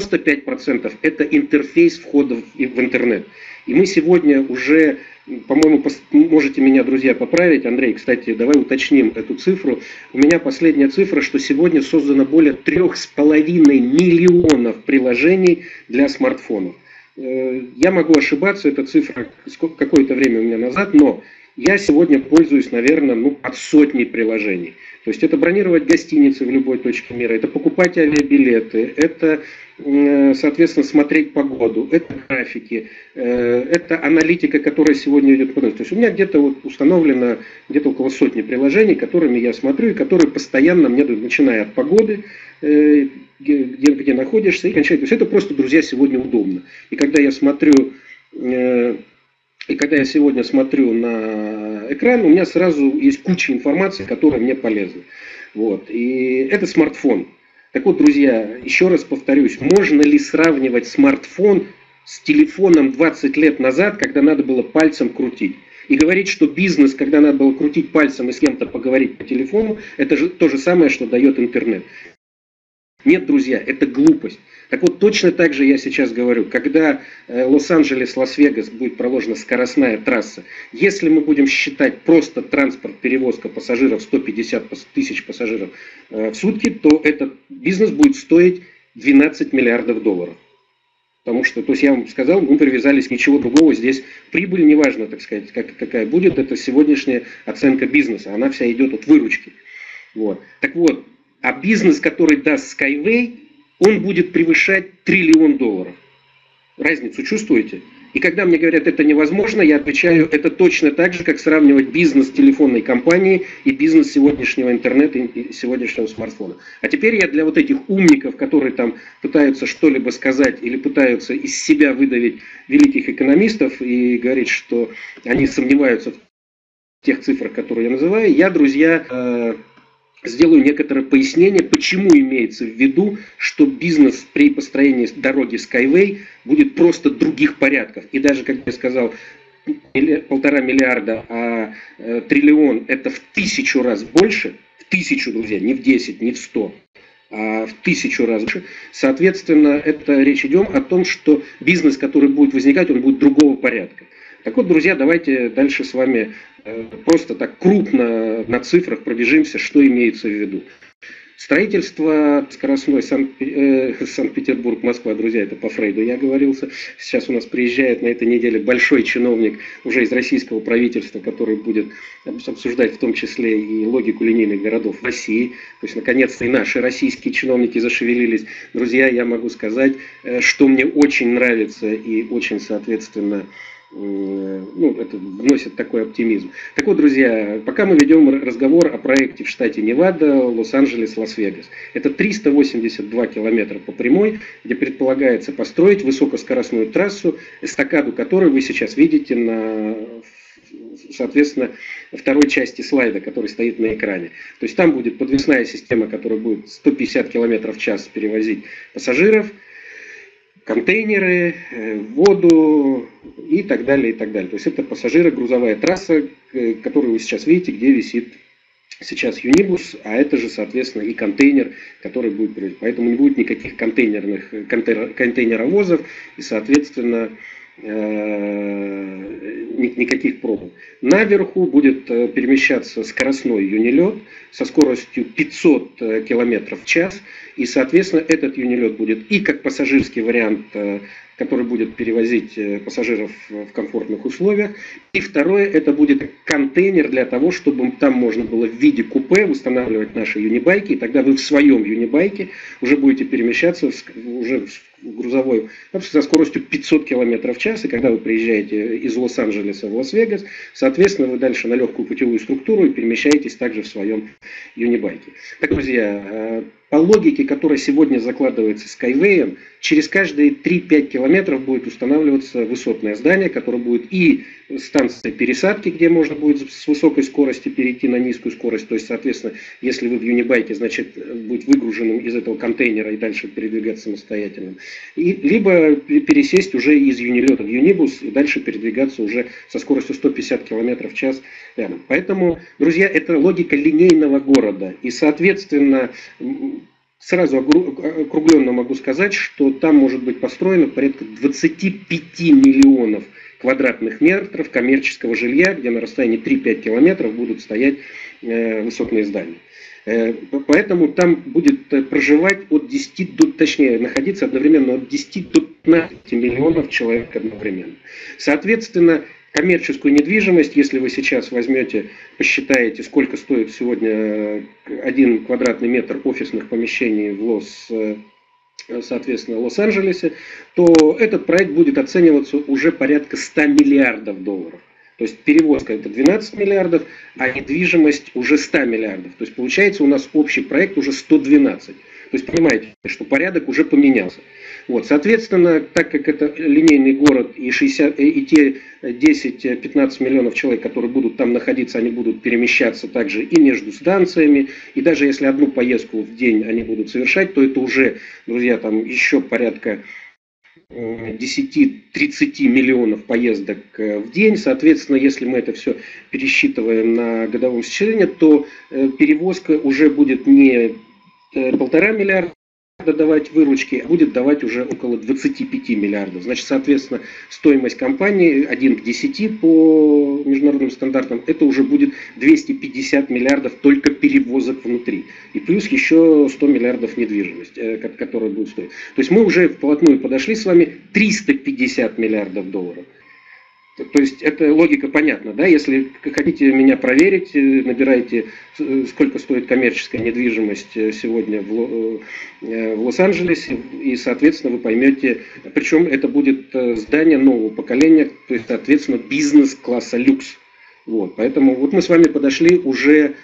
95% это интерфейс входа в интернет. И мы сегодня уже, по-моему, можете меня, друзья, поправить. Андрей, кстати, давай уточним эту цифру. У меня последняя цифра, что сегодня создано более 3,5 миллионов приложений для смартфонов. Я могу ошибаться, эта цифра какое-то время у меня назад, но я сегодня пользуюсь, наверное, от сотни приложений. То есть это бронировать гостиницы в любой точке мира, это покупать авиабилеты, это, соответственно, смотреть погоду, это графики, это аналитика, которая сегодня идет по ночь. То есть у меня где-то вот установлено где-то около сотни приложений, которыми я смотрю и которые постоянно мне дают, начиная от погоды, где находишься, и кончая. То есть это просто, друзья, сегодня удобно. И когда я смотрю... И когда я сегодня смотрю на экран, у меня сразу есть куча информации, которая мне полезна. Вот. И это смартфон. Так вот, друзья, еще раз повторюсь, можно ли сравнивать смартфон с телефоном 20 лет назад, когда надо было пальцем крутить? И говорить, что бизнес, когда надо было крутить пальцем и с кем-то поговорить по телефону, это же то же самое, что дает интернет. Нет, друзья, это глупость. Так вот, точно так же я сейчас говорю, когда Лос-Анджелес, Лас-Вегас будет проложена скоростная трасса, если мы будем считать просто транспорт, перевозка пассажиров, 150 тысяч пассажиров в сутки, то этот бизнес будет стоить 12 миллиардов долларов. Потому что, то есть я вам сказал, мы привязались к ничего другого, здесь прибыль, неважно, так сказать, какая будет, это сегодняшняя оценка бизнеса, она вся идет от выручки. Вот. Так вот, а бизнес, который даст Skyway, он будет превышать $1 триллион. Разницу чувствуете? И когда мне говорят, это невозможно, я отвечаю, это точно так же, как сравнивать бизнес телефонной компании и бизнес сегодняшнего интернета и сегодняшнего смартфона. А теперь я для вот этих умников, которые там пытаются что-либо сказать или пытаются из себя выдавить великих экономистов и говорить, что они сомневаются в тех цифрах, которые я называю, я, друзья, сделаю некоторое пояснение, почему имеется в виду, что бизнес при построении дороги Skyway будет просто других порядков. И даже, как я сказал, 1,5 миллиарда, а триллион это в 1000 раз больше, в 1000, друзья, не в 10, не в 100, а в 1000 раз больше. Соответственно, это речь идет о том, что бизнес, который будет возникать, он будет другого порядка. Так вот, друзья, давайте дальше с вами просто так крупно на цифрах пробежимся, что имеется в виду. Строительство скоростной Санкт-Петербург-Москва, друзья, это по Фрейду я оговорился. Сейчас у нас приезжает на этой неделе большой чиновник уже из российского правительства, который будет обсуждать в том числе и логику линейных городов в России. То есть, наконец-то, и наши российские чиновники зашевелились. Друзья, я могу сказать, что мне очень нравится и очень, соответственно, это вносит такой оптимизм. Так вот, друзья, пока мы ведем разговор о проекте в штате Невада, Лос-Анджелес, Лас-Вегас. Это 382 километра по прямой, где предполагается построить высокоскоростную трассу, эстакаду которой вы сейчас видите на, соответственно, второй части слайда, который стоит на экране. То есть там будет подвесная система, которая будет 150 км в час перевозить пассажиров. контейнеры, воду и так далее, и так далее. То есть это пассажиро-грузовая трасса, которую вы сейчас видите, где висит сейчас Юнибус, а это же, соответственно, и контейнер, который будет привезен. Поэтому не будет никаких контейнеровозов и, соответственно, никаких пробок. Наверху будет перемещаться скоростной юнилет со скоростью 500 км в час. И, соответственно, этот юнилет будет и как пассажирский вариант, который будет перевозить пассажиров в комфортных условиях. И второе, это будет контейнер для того, чтобы там можно было в виде купе устанавливать наши юнибайки. И тогда вы в своем юнибайке уже будете перемещаться уже в грузовой со скоростью 500 км в час. И когда вы приезжаете из Лос-Анджелеса в Лас-Вегас, соответственно, вы дальше на легкую путевую структуру и перемещаетесь также в своем юнибайке. Так, друзья, по логике, которая сегодня закладывается Skyway, через каждые 3-5 километров будет устанавливаться высотное здание, которое будет и станция пересадки, где можно будет с высокой скорости перейти на низкую скорость. То есть, соответственно, если вы в юнибайке, значит, быть выгруженным из этого контейнера и дальше передвигаться самостоятельно. Либо пересесть уже из юнилета в юнибус и дальше передвигаться уже со скоростью 150 км в час рядом. Поэтому, друзья, это логика линейного города. И, соответственно, сразу округленно могу сказать, что там может быть построено порядка 25 миллионов квадратных метров коммерческого жилья, где на расстоянии 3-5 километров будут стоять высотные здания. Поэтому там будет проживать от 10 до, точнее, находиться одновременно от 10 до 15 миллионов человек одновременно. Соответственно, коммерческую недвижимость, если вы сейчас возьмете, посчитаете, сколько стоит сегодня 1 квадратный метр офисных помещений в Лос-Анджелесе, то этот проект будет оцениваться уже порядка 100 миллиардов долларов. То есть перевозка это 12 миллиардов, а недвижимость уже 100 миллиардов. То есть получается у нас общий проект уже 112. То есть понимаете, что порядок уже поменялся. Вот, соответственно, так как это линейный город и, и те 10-15 миллионов человек, которые будут там находиться, они будут перемещаться также и между станциями. И даже если одну поездку в день они будут совершать, то это уже, друзья, там еще порядка 10-30 миллионов поездок в день. Соответственно, если мы это все пересчитываем на годовом исчислении, то перевозка уже будет не 1,5 миллиарда давать выручки, а будет давать уже около 25 миллиардов. Значит, соответственно, стоимость компании 1 к 10 по международным стандартам, это уже будет 250 миллиардов только перевозок внутри. И плюс еще 100 миллиардов недвижимости, которая будет стоить. То есть мы уже вплотную подошли с вами 350 миллиардов долларов. То есть эта логика понятна, да? Если хотите меня проверить, набирайте, сколько стоит коммерческая недвижимость сегодня в Лос-Анджелесе, и, соответственно, вы поймете, причем это будет здание нового поколения, то есть, соответственно, бизнес-класса люкс. Вот, поэтому вот мы с вами подошли уже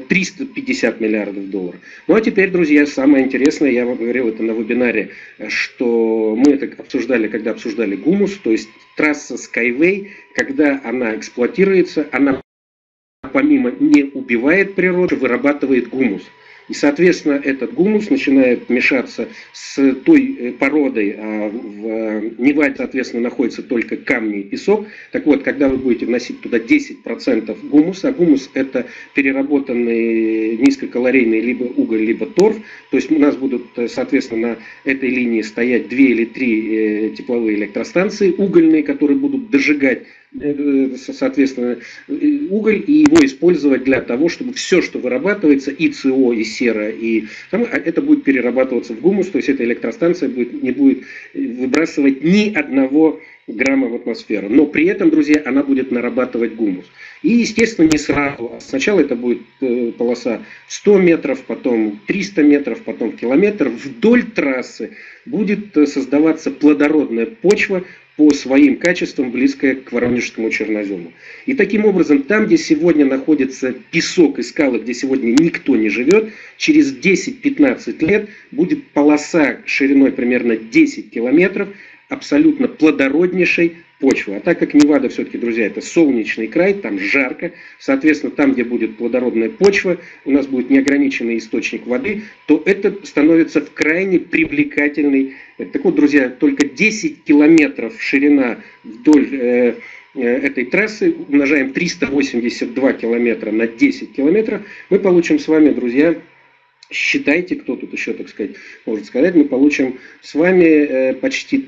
350 миллиардов долларов. Ну а теперь, друзья, самое интересное, я вам говорил это на вебинаре, что мы это обсуждали, когда обсуждали гумус, то есть трасса Skyway, когда она эксплуатируется, она помимо не убивает природу, вырабатывает гумус. И, соответственно, этот гумус начинает мешаться с той породой, а в Неваде, соответственно, находятся только камни и песок. Так вот, когда вы будете вносить туда 10% гумуса, а гумус это переработанный низкокалорийный либо уголь, либо торф, то есть у нас будут, соответственно, на этой линии стоять 2 или 3 тепловые электростанции угольные, которые будут дожигать, соответственно, уголь и его использовать для того, чтобы все, что вырабатывается, и СО, и сера, и это будет перерабатываться в гумус, то есть эта электростанция не будет выбрасывать ни 1 грамма в атмосферу. Но при этом, друзья, она будет нарабатывать гумус. И, естественно, не сразу. Сначала это будет полоса 100 метров, потом 300 метров, потом километр. Вдоль трассы будет создаваться плодородная почва, по своим качествам близкая к Воронежскому чернозему. И таким образом, там, где сегодня находится песок и скалы, где сегодня никто не живет, через 10-15 лет будет полоса шириной примерно 10 километров, абсолютно плодороднейшей почвы. А так как Невада все-таки, друзья, это солнечный край, там жарко, соответственно, там, где будет плодородная почва, у нас будет неограниченный источник воды, то это становится в крайне привлекательный. Так вот, друзья, только 10 километров ширина вдоль этой трассы, умножаем 382 километра на 10 километров, мы получим с вами, друзья, считайте, кто тут еще, так сказать, может сказать, мы получим с вами почти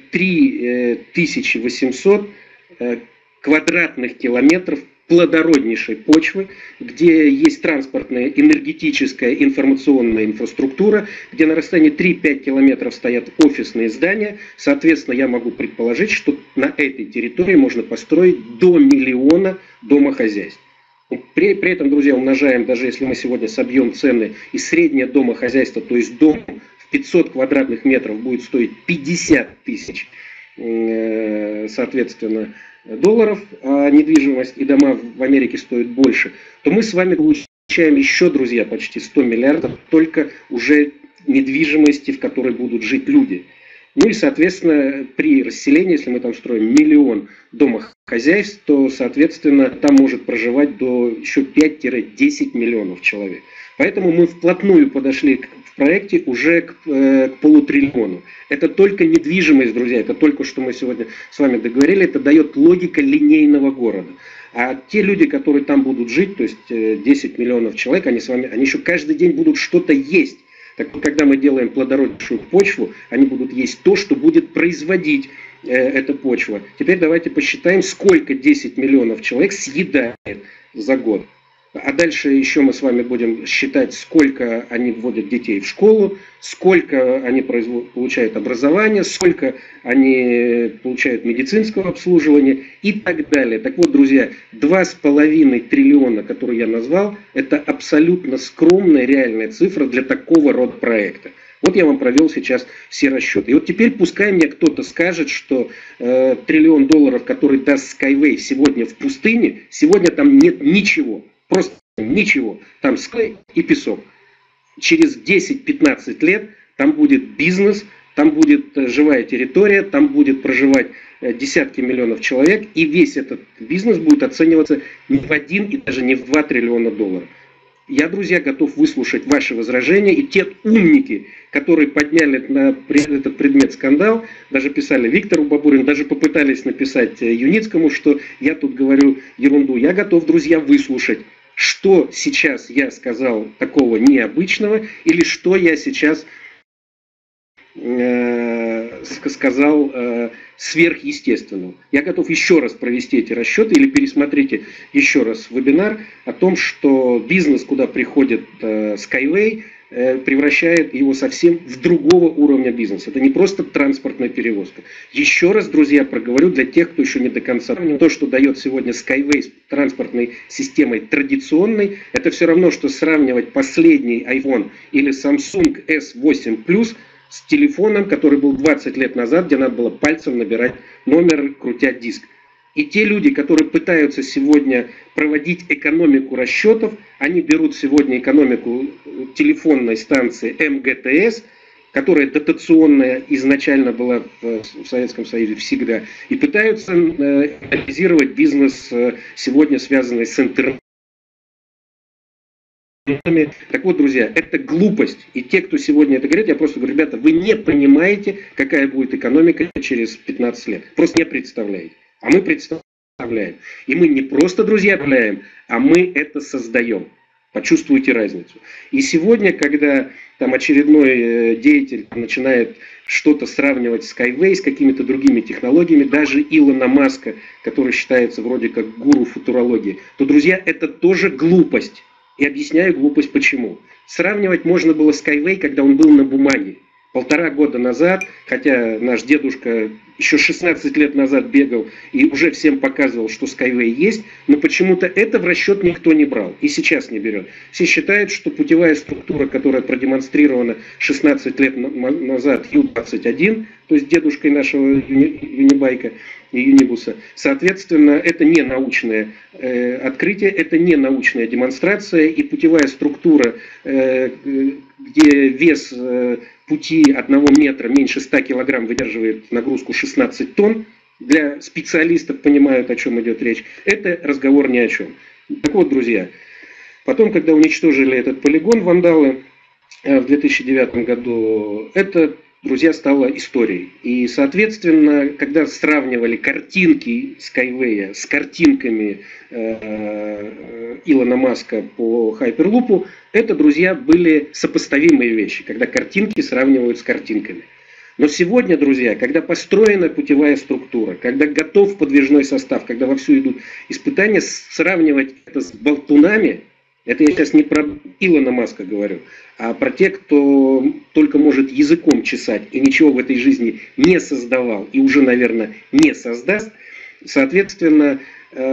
3800 квадратных километров плодороднейшей почвы, где есть транспортная, энергетическая, информационная инфраструктура, где на расстоянии 3-5 километров стоят офисные здания. Соответственно, я могу предположить, что на этой территории можно построить до 1 миллиона домохозяйств. При этом, друзья, умножаем, даже если мы сегодня собьем цены, и среднее домохозяйство, то есть дом в 500 квадратных метров будет стоить 50 тысяч, соответственно, долларов, а недвижимость и дома в Америке стоят больше, то мы с вами получаем еще, друзья, почти 100 миллиардов только уже недвижимости, в которой будут жить люди. Ну и, соответственно, при расселении, если мы там строим 1 миллион домохозяйств, то, соответственно, там может проживать до еще 5-10 миллионов человек. Поэтому мы вплотную подошли в проекте уже к полутриллиону. Это только недвижимость, друзья, это только что мы сегодня с вами договорили, это дает логика линейного города. А те люди, которые там будут жить, то есть 10 миллионов человек, они еще каждый день будут что-то есть. Так вот, когда мы делаем плодороднейшую почву, они будут есть то, что будет производить эта почва. Теперь давайте посчитаем, сколько 10 миллионов человек съедает за год. А дальше еще мы с вами будем считать, сколько они вводят детей в школу, сколько они получают образование, сколько они получают медицинского обслуживания и так далее. Так вот, друзья, 2,5 триллиона, которые я назвал, это абсолютно скромная реальная цифра для такого рода проекта. Вот я вам провел сейчас все расчеты. И вот теперь пускай мне кто-то скажет, что $1 триллион, который даст Skyway сегодня в пустыне, сегодня там нет ничего. Просто ничего. Там склей и песок. Через 10-15 лет там будет бизнес, там будет живая территория, там будет проживать десятки миллионов человек, и весь этот бизнес будет оцениваться не в 1 и даже не в 2 триллиона долларов. Я, друзья, готов выслушать ваши возражения, и те умники, которые подняли на этот предмет скандал, даже писали Виктору Бабурину, даже попытались написать Юницкому, что я тут говорю ерунду. Я готов, друзья, выслушать, что сейчас я сказал такого необычного, или что я сейчас сказал сверхъестественного. Я готов еще раз провести эти расчеты или пересмотрите еще раз вебинар о том, что бизнес, куда приходит Skyway, превращает его совсем в другого уровня бизнеса. Это не просто транспортная перевозка. Еще раз, друзья, проговорю для тех, кто еще не до конца понял. То, что дает сегодня Skyway с транспортной системой традиционной, это все равно, что сравнивать последний iPhone или Samsung S8 Plus с телефоном, который был 20 лет назад, где надо было пальцем набирать номер, крутя диск. И те люди, которые пытаются сегодня проводить экономику расчетов, они берут сегодня экономику телефонной станции МГТС, которая дотационная изначально была в Советском Союзе всегда, и пытаются анализировать бизнес, сегодня связанный с интернетом. Так вот, друзья, это глупость. И те, кто сегодня это говорит, я просто говорю, ребята, вы не понимаете, какая будет экономика через 15 лет. Просто не представляете. А мы представляем. И мы не просто, друзья, представляем, а мы это создаем. Почувствуйте разницу. И сегодня, когда там очередной деятель начинает что-то сравнивать с Skyway, с какими-то другими технологиями, даже Илона Маска, который считается вроде как гуру футурологии, то, друзья, это тоже глупость. И объясняю глупость почему. Сравнивать можно было Skyway, когда он был на бумаге. 1,5 года назад, хотя наш дедушка еще 16 лет назад бегал и уже всем показывал, что Skyway есть, но почему-то это в расчет никто не брал и сейчас не берет. Все считают, что путевая структура, которая продемонстрирована 16 лет назад, Ю-21, то есть дедушкой нашего Юнибайка и Юнибуса, соответственно, это не научное открытие, это не научная демонстрация, и путевая структура, где вес пути 1 метра меньше 100 килограмм выдерживает нагрузку 16 тонн, для специалистов понимают, о чем идет речь. Это разговор ни о чем. Так вот, друзья, потом, когда уничтожили этот полигон вандалы в 2009 году, это, друзья, стало историей. И, соответственно, когда сравнивали картинки Skyway с картинками Илона Маска по Hyperloop, это, друзья, были сопоставимые вещи, когда картинки сравнивают с картинками. Но сегодня, друзья, когда построена путевая структура, когда готов подвижной состав, когда вовсю идут испытания, сравнивать это с болтунами, это я сейчас не про Илона Маска говорю, а про тех, кто только может языком чесать и ничего в этой жизни не создавал и уже, наверное, не создаст, соответственно,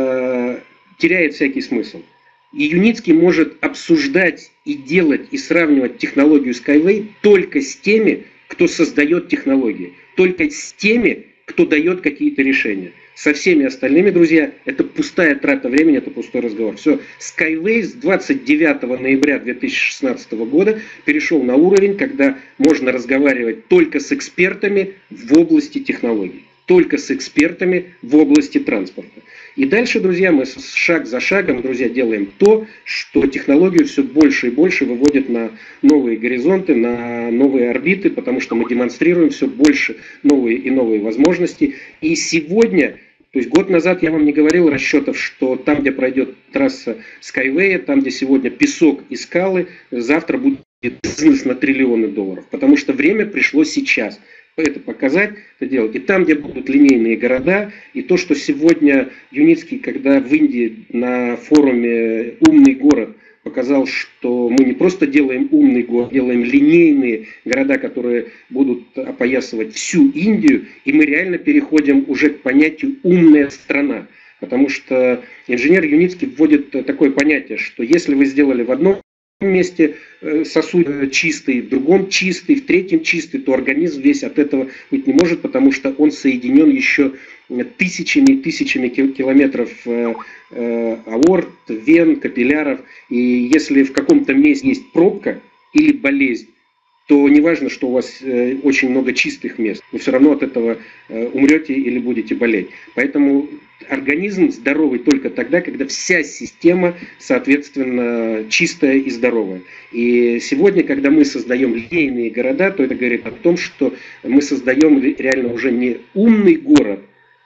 теряет всякий смысл. И Юницкий может обсуждать и делать, и сравнивать технологию Skyway только с теми, кто создает технологии, только с теми, кто дает какие-то решения. Со всеми остальными, друзья, это пустая трата времени, это пустой разговор. Все, Skyway с 29 ноября 2016 года перешел на уровень, когда можно разговаривать только с экспертами в области технологий, только с экспертами в области транспорта. И дальше, друзья, мы шаг за шагом, друзья, делаем то, что технологию все больше и больше выводит на новые горизонты, на новые орбиты, потому что мы демонстрируем все больше новые и новые возможности. И сегодня, то есть год назад я вам не говорил расчетов, что там, где пройдет трасса Skyway, там, где сегодня песок и скалы, завтра будет бизнес на триллионы долларов, потому что время пришло сейчас. Это показать, это делать. И там, где будут линейные города, и то, что сегодня Юницкий, когда в Индии на форуме «Умный город» показал, что мы не просто делаем умный город, делаем линейные города, которые будут опоясывать всю Индию, и мы реально переходим уже к понятию «умная страна». Потому что инженер Юницкий вводит такое понятие, что если вы сделали в одном месте сосуд чистый, в другом чистый, в третьем чистый, то организм весь от этого быть не может, потому что он соединен еще тысячами и тысячами километров аорт, вен, капилляров. И если в каком-то месте есть пробка или болезнь, то не важно, что у вас очень много чистых мест, вы все равно от этого умрете или будете болеть. Поэтому организм здоровый только тогда, когда вся система, соответственно, чистая и здоровая. И сегодня, когда мы создаем линейные города, то это говорит о том, что мы создаем реально уже не умный город,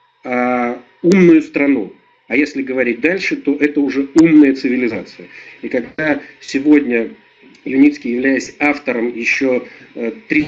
а умную страну. А если говорить дальше, то это уже умная цивилизация. И когда сегодня Юницкий, являясь автором еще 30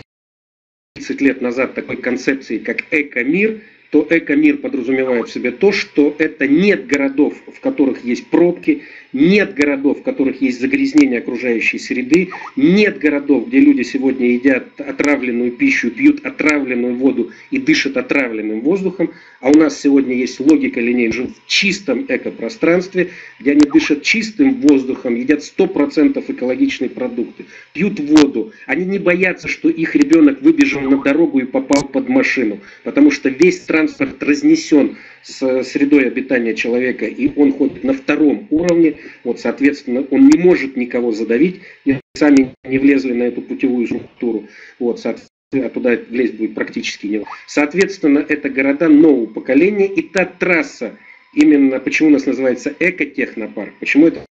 лет назад такой концепции, как эко-мир, то эко-мир подразумевает в себе то, что это нет городов, в которых есть пробки, нет городов, в которых есть загрязнение окружающей среды, нет городов, где люди сегодня едят отравленную пищу, пьют отравленную воду и дышат отравленным воздухом, а у нас сегодня есть логика линейная в чистом экопространстве, где они дышат чистым воздухом, едят 100% экологичные продукты, пьют воду, они не боятся, что их ребенок выбежал на дорогу и попал под машину, потому что весь транспорт разнесен с средой обитания человека, и он ходит на втором уровне, вот, соответственно, он не может никого задавить, если сами не влезли на эту путевую структуру, вот, соответственно, туда влезть будет практически не. Соответственно, это города нового поколения, и та трасса, именно почему у нас называется экотехнопарк, почему это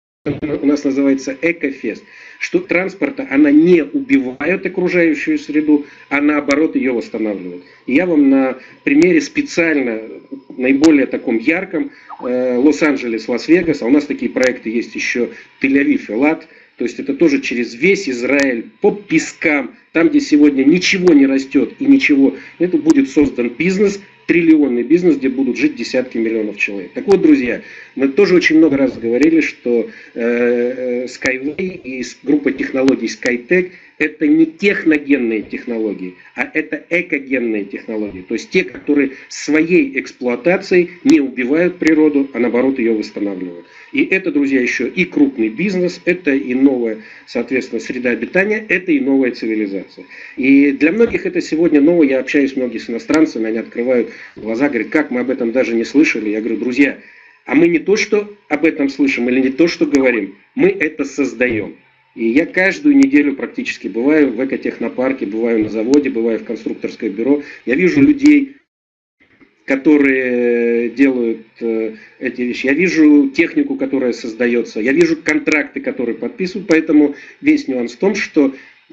у нас называется экофест, что транспорта, она не убивает окружающую среду, а наоборот ее восстанавливает. И я вам на примере специально, наиболее таком ярком, Лос-Анджелес, Лас-Вегас, а у нас такие проекты есть еще Тель-Авив, Элат, то есть это тоже через весь Израиль, по пескам, там, где сегодня ничего не растет и ничего, это будет создан бизнес, триллионный бизнес, где будут жить десятки миллионов человек. Так вот, друзья, мы тоже очень много раз говорили, что Skyway и группа технологий SkyTech это не техногенные технологии, а это экогенные технологии. То есть те, которые своей эксплуатацией не убивают природу, а наоборот ее восстанавливают. И это, друзья, еще и крупный бизнес, это и новая, соответственно, среда обитания, это и новая цивилизация. И для многих это сегодня новое. Я общаюсь многие с иностранцами, они открывают глаза, говорят, как мы об этом даже не слышали. Я говорю, друзья, а мы не то, что об этом слышим или не то, что говорим, мы это создаем. И я каждую неделю практически бываю в экотехнопарке, бываю на заводе, бываю в конструкторское бюро. Я вижу людей которые делают эти вещи. Я вижу технику, которая создается. Я вижу контракты, которые подписывают. Поэтому весь нюанс в том, что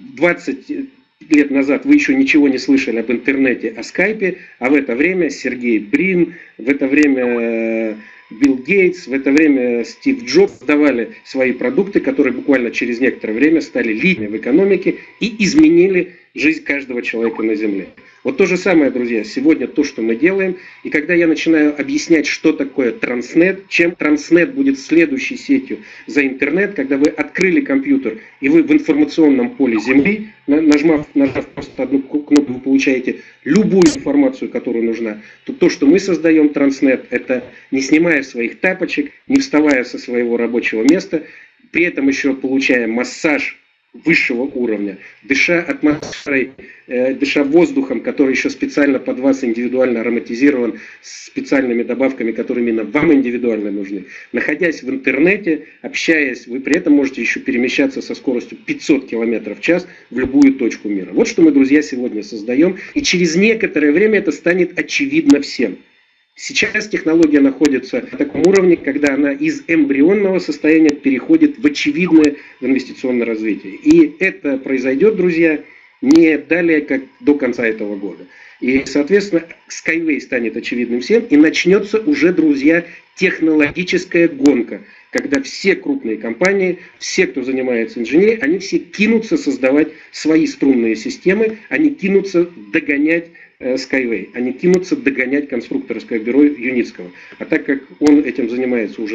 20 лет назад вы еще ничего не слышали об интернете, о скайпе, а в это время Сергей Брин, в это время Билл Гейтс, в это время Стив Джобс создавали свои продукты, которые буквально через некоторое время стали лидерами в экономике и изменили жизнь каждого человека на Земле. Вот то же самое, друзья, сегодня то, что мы делаем. И когда я начинаю объяснять, что такое Транснет, чем Транснет будет следующей сетью за интернет, когда вы открыли компьютер и вы в информационном поле Земли, нажав просто одну кнопку, вы получаете любую информацию, которая нужна, то, что мы создаем Транснет, это не снимая своих тапочек, не вставая со своего рабочего места, при этом еще получая массаж высшего уровня, дыша атмосферой, дыша воздухом, который еще специально под вас индивидуально ароматизирован, с специальными добавками, которые именно вам индивидуально нужны. Находясь в интернете, общаясь, вы при этом можете еще перемещаться со скоростью 500 км в час в любую точку мира. Вот что мы, друзья, сегодня создаем, и через некоторое время это станет очевидно всем. Сейчас технология находится на таком уровне, когда она из эмбрионного состояния переходит в очевидное инвестиционное развитие. И это произойдет, друзья, не далее, как до конца этого года. И, соответственно, Skyway станет очевидным всем, и начнется уже, друзья, технологическая гонка, когда все крупные компании, все, кто занимается инженерией, они все кинутся создавать свои струнные системы, они кинутся догонять Skyway, они кинутся догонять конструкторское бюро Юницкого. А так как он этим занимается уже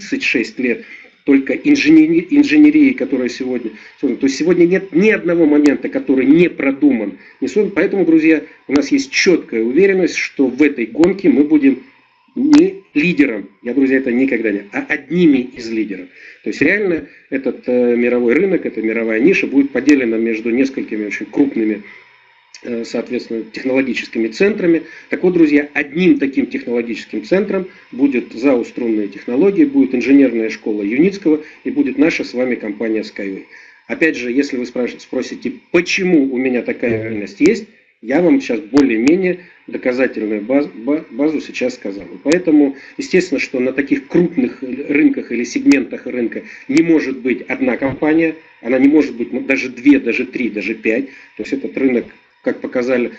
36 лет, только инженерии, которая сегодня... То есть сегодня нет ни одного момента, который не продуман. Поэтому, друзья, у нас есть четкая уверенность, что в этой гонке мы будем не лидером, я, друзья, это никогда не, а одними из лидеров. То есть реально этот мировой рынок, эта мировая ниша будет поделена между несколькими очень крупными, соответственно, технологическими центрами. Так вот, друзья, одним таким технологическим центром будет ЗАО «Струнные технологии», будет инженерная школа Юницкого и будет наша с вами компания Skyway. Опять же, если вы спросите, почему у меня такая уверенность есть, я вам сейчас более-менее доказательную базу сейчас сказал. Поэтому, естественно, что на таких крупных рынках или сегментах рынка не может быть одна компания, она не может быть даже две, даже три, даже пять. То есть этот рынок, как показали,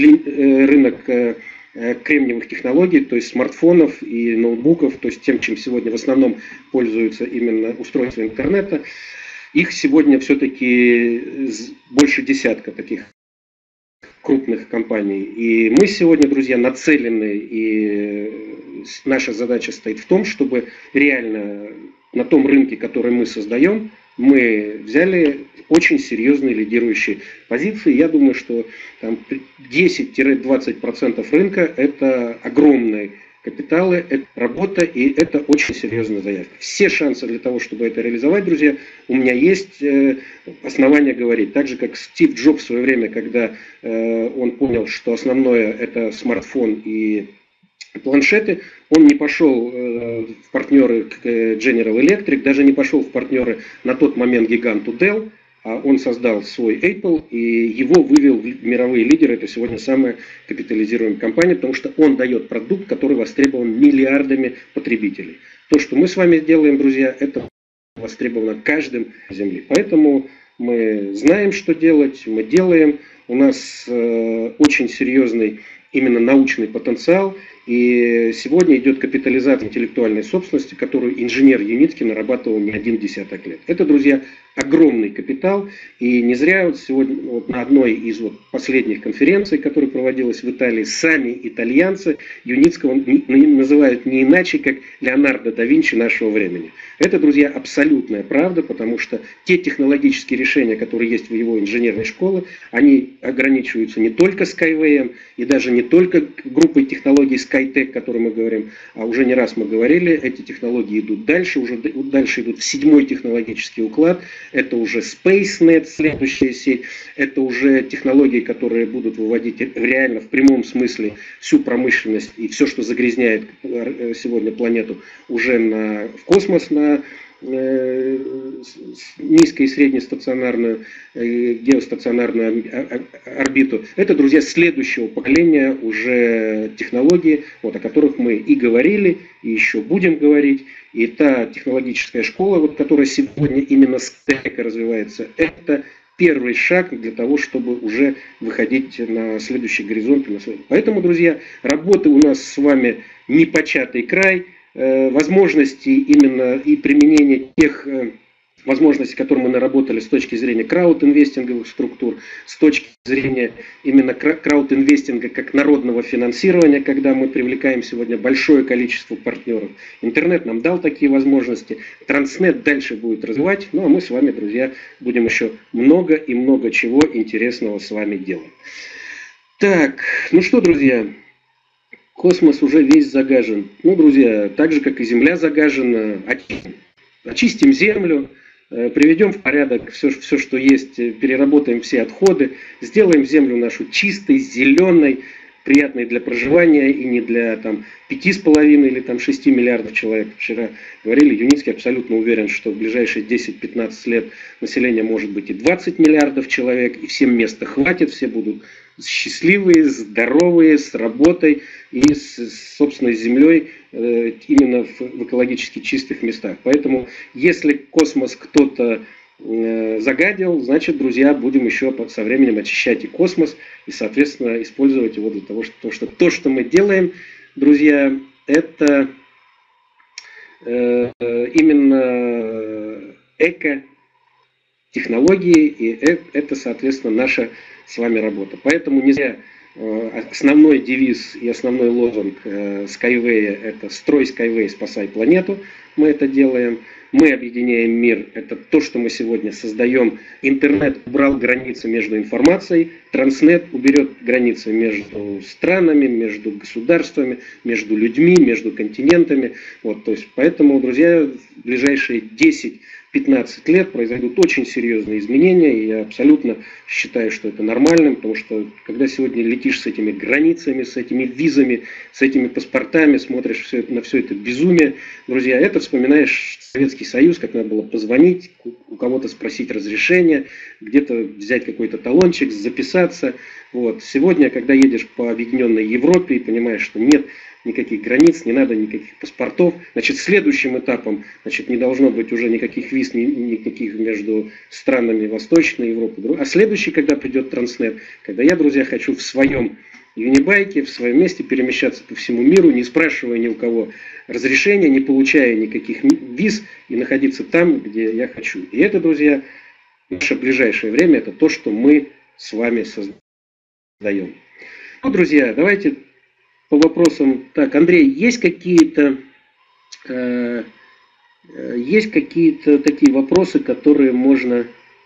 рынок кремниевых технологий, то есть смартфонов и ноутбуков, то есть тем, чем сегодня в основном пользуются именно устройства интернета, их сегодня все-таки больше десятка таких крупных компаний. И мы сегодня, друзья, нацелены, и наша задача стоит в том, чтобы реально на том рынке, который мы создаем, мы взяли очень серьезные лидирующие позиции. Я думаю, что 10-20% рынка – это огромные капиталы, это работа, и это очень серьезная заявка. Все шансы для того, чтобы это реализовать, друзья, у меня есть основания говорить. Так же, как Стив Джобс в свое время, когда он понял, что основное – это смартфон и планшеты, он не пошел в партнеры к General Electric, даже не пошел в партнеры на тот момент гиганту Dell, а он создал свой Apple и его вывел в мировые лидеры. Это сегодня самая капитализируемая компания, потому что он дает продукт, который востребован миллиардами потребителей. То, что мы с вами делаем, друзья, это востребовано каждым на Земле. Поэтому мы знаем, что делать, мы делаем. У нас очень серьезный именно научный потенциал. И сегодня идет капитализация интеллектуальной собственности, которую инженер Юницкий нарабатывал не один десяток лет. Это, друзья, огромный капитал. И не зря сегодня на одной из последних конференций, которая проводилась в Италии, сами итальянцы Юницкого называют не иначе, как Леонардо да Винчи нашего времени. Это, друзья, абсолютная правда, потому что те технологические решения, которые есть в его инженерной школе, они ограничиваются не только Skyway и даже не только группой технологий Skytech, о которой мы говорим, а уже не раз мы говорили, эти технологии идут дальше, уже дальше идут в 7-й технологический уклад, это уже SpaceNet, следующая сеть, это уже технологии, которые будут выводить реально в прямом смысле всю промышленность и все, что загрязняет сегодня планету, уже в космос, низко- и среднестационарную, геостационарную орбиту. Это, друзья, следующего поколения уже технологии, вот, о которых мы и говорили, и еще будем говорить. И та технологическая школа, вот, которая сегодня именно с ТЭКа развивается, это первый шаг для того, чтобы уже выходить на следующий горизонт. Поэтому, друзья, работы у нас с вами непочатый край, возможности именно и применения тех возможности, которые мы наработали с точки зрения краудинвестинговых структур, с точки зрения именно краудинвестинга как народного финансирования, когда мы привлекаем сегодня большое количество партнеров. Интернет нам дал такие возможности, Транснет дальше будет развивать, ну а мы с вами, друзья, будем еще много и много чего интересного с вами делать. Так, ну что, друзья, космос уже весь загажен. Ну, друзья, так же, как и Земля загажена, очистим Землю, приведем в порядок все, что есть, переработаем все отходы, сделаем Землю нашу чистой, зеленой, приятной для проживания и не для 5,5 или 6 миллиардов человек. Вчера говорили, Юницкий абсолютно уверен, что в ближайшие 10-15 лет население может быть и 20 миллиардов человек, и всем места хватит, все будут счастливые, здоровые, с работой и с собственной землей именно в экологически чистых местах. Поэтому, если космос кто-то загадил, значит, друзья, будем еще со временем очищать и космос, и, соответственно, использовать его для того, что то, что мы делаем, друзья, это именно эко-технологии, и это, соответственно, наша с вами работа. Поэтому не зря основной девиз и основной лозунг Skyway – это «Строй Skyway, спасай планету». Мы это делаем. Мы объединяем мир. Это то, что мы сегодня создаем. Интернет убрал границы между информацией. Транснет уберет границы между странами, между государствами, между людьми, между континентами. Вот, то есть, поэтому, друзья, в ближайшие 10-15 лет произойдут очень серьезные изменения. И я абсолютно считаю, что это нормальным, потому что когда сегодня летишь с этими границами, с этими визами, с этими паспортами, смотришь на все это безумие, друзья, это вспоминаешь Советский Союз, как надо было позвонить, у кого-то спросить разрешение, где-то взять какой-то талончик, записаться. Вот. Сегодня, когда едешь по объединенной Европе и понимаешь, что нет никаких границ, не надо никаких паспортов, значит, следующим этапом, значит, не должно быть уже никаких виз, никаких между странами Восточной Европы. А следующий, когда придет Транснет, когда я, друзья, хочу в своем юнибайке, в своем месте перемещаться по всему миру, не спрашивая ни у кого разрешения, не получая никаких виз и находиться там, где я хочу. И это, друзья, наше ближайшее время, это то, что мы с вами создаем. Ну, друзья, давайте по вопросам. Так, Андрей, есть какие-то такие вопросы, которые можно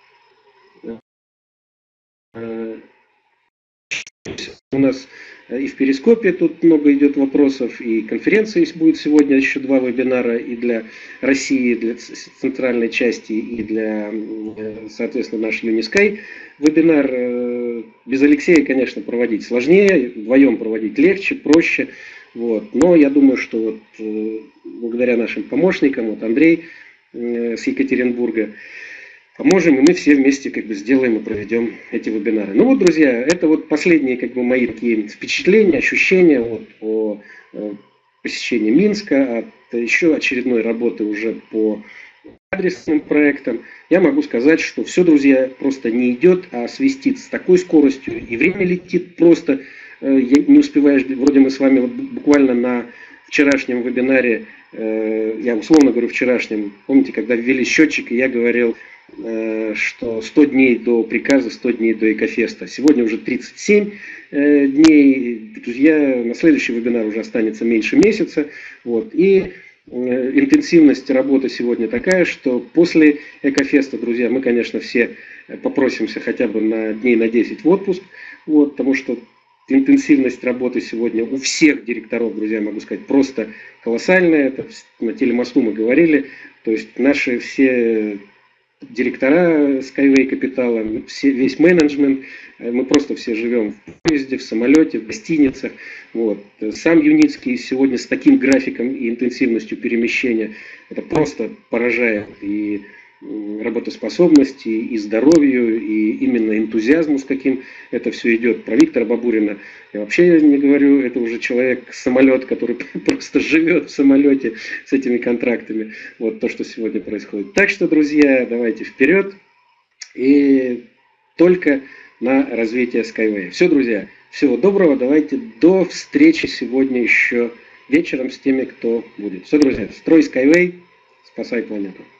у нас и в Перископе тут много идет вопросов, и конференции будет сегодня еще 2 вебинара и для России, для центральной части, и для, соответственно, наш Юнискай вебинар. Без Алексея, конечно, проводить сложнее, вдвоем проводить легче, проще. Вот. Но я думаю, что вот, благодаря нашим помощникам, вот Андрей с Екатеринбурга, поможем, и мы все вместе сделаем и проведем эти вебинары. Ну вот, друзья, это вот последние мои такие впечатления, ощущения по посещению Минска, от еще очередной работы уже по адресным проектам. Я могу сказать, что все, друзья, просто не идет, а свистит с такой скоростью, и время летит просто, не успеваешь, вроде мы с вами вот буквально на вчерашнем вебинаре, я условно говорю вчерашнем, помните, когда ввели счетчик, и я говорил, что 100 дней до приказа, 100 дней до Экофеста. Сегодня уже 37 дней. Друзья, на следующий вебинар уже останется меньше месяца. Вот. И интенсивность работы сегодня такая, что после Экофеста, друзья, мы, конечно, все попросимся хотя бы на дней на 10 в отпуск. Вот, потому что интенсивность работы сегодня у всех директоров, друзья, могу сказать, просто колоссальная. Это на телемосту мы говорили. То есть наши все директора Skyway Капитала, весь менеджмент, мы просто все живем в поезде, в самолете, в гостиницах. Вот. Сам Юницкий сегодня с таким графиком и интенсивностью перемещения, это просто поражает. И работоспособности, и здоровью, и именно энтузиазму, с каким это все идет. Про Виктора Бабурина я вообще не говорю, это уже человек-самолет, который просто живет в самолете с этими контрактами. Вот то, что сегодня происходит. Так что, друзья, давайте вперед и только на развитие Skyway. Все, друзья, всего доброго, давайте до встречи сегодня еще вечером с теми, кто будет. Все, друзья, строй Skyway, спасай планету.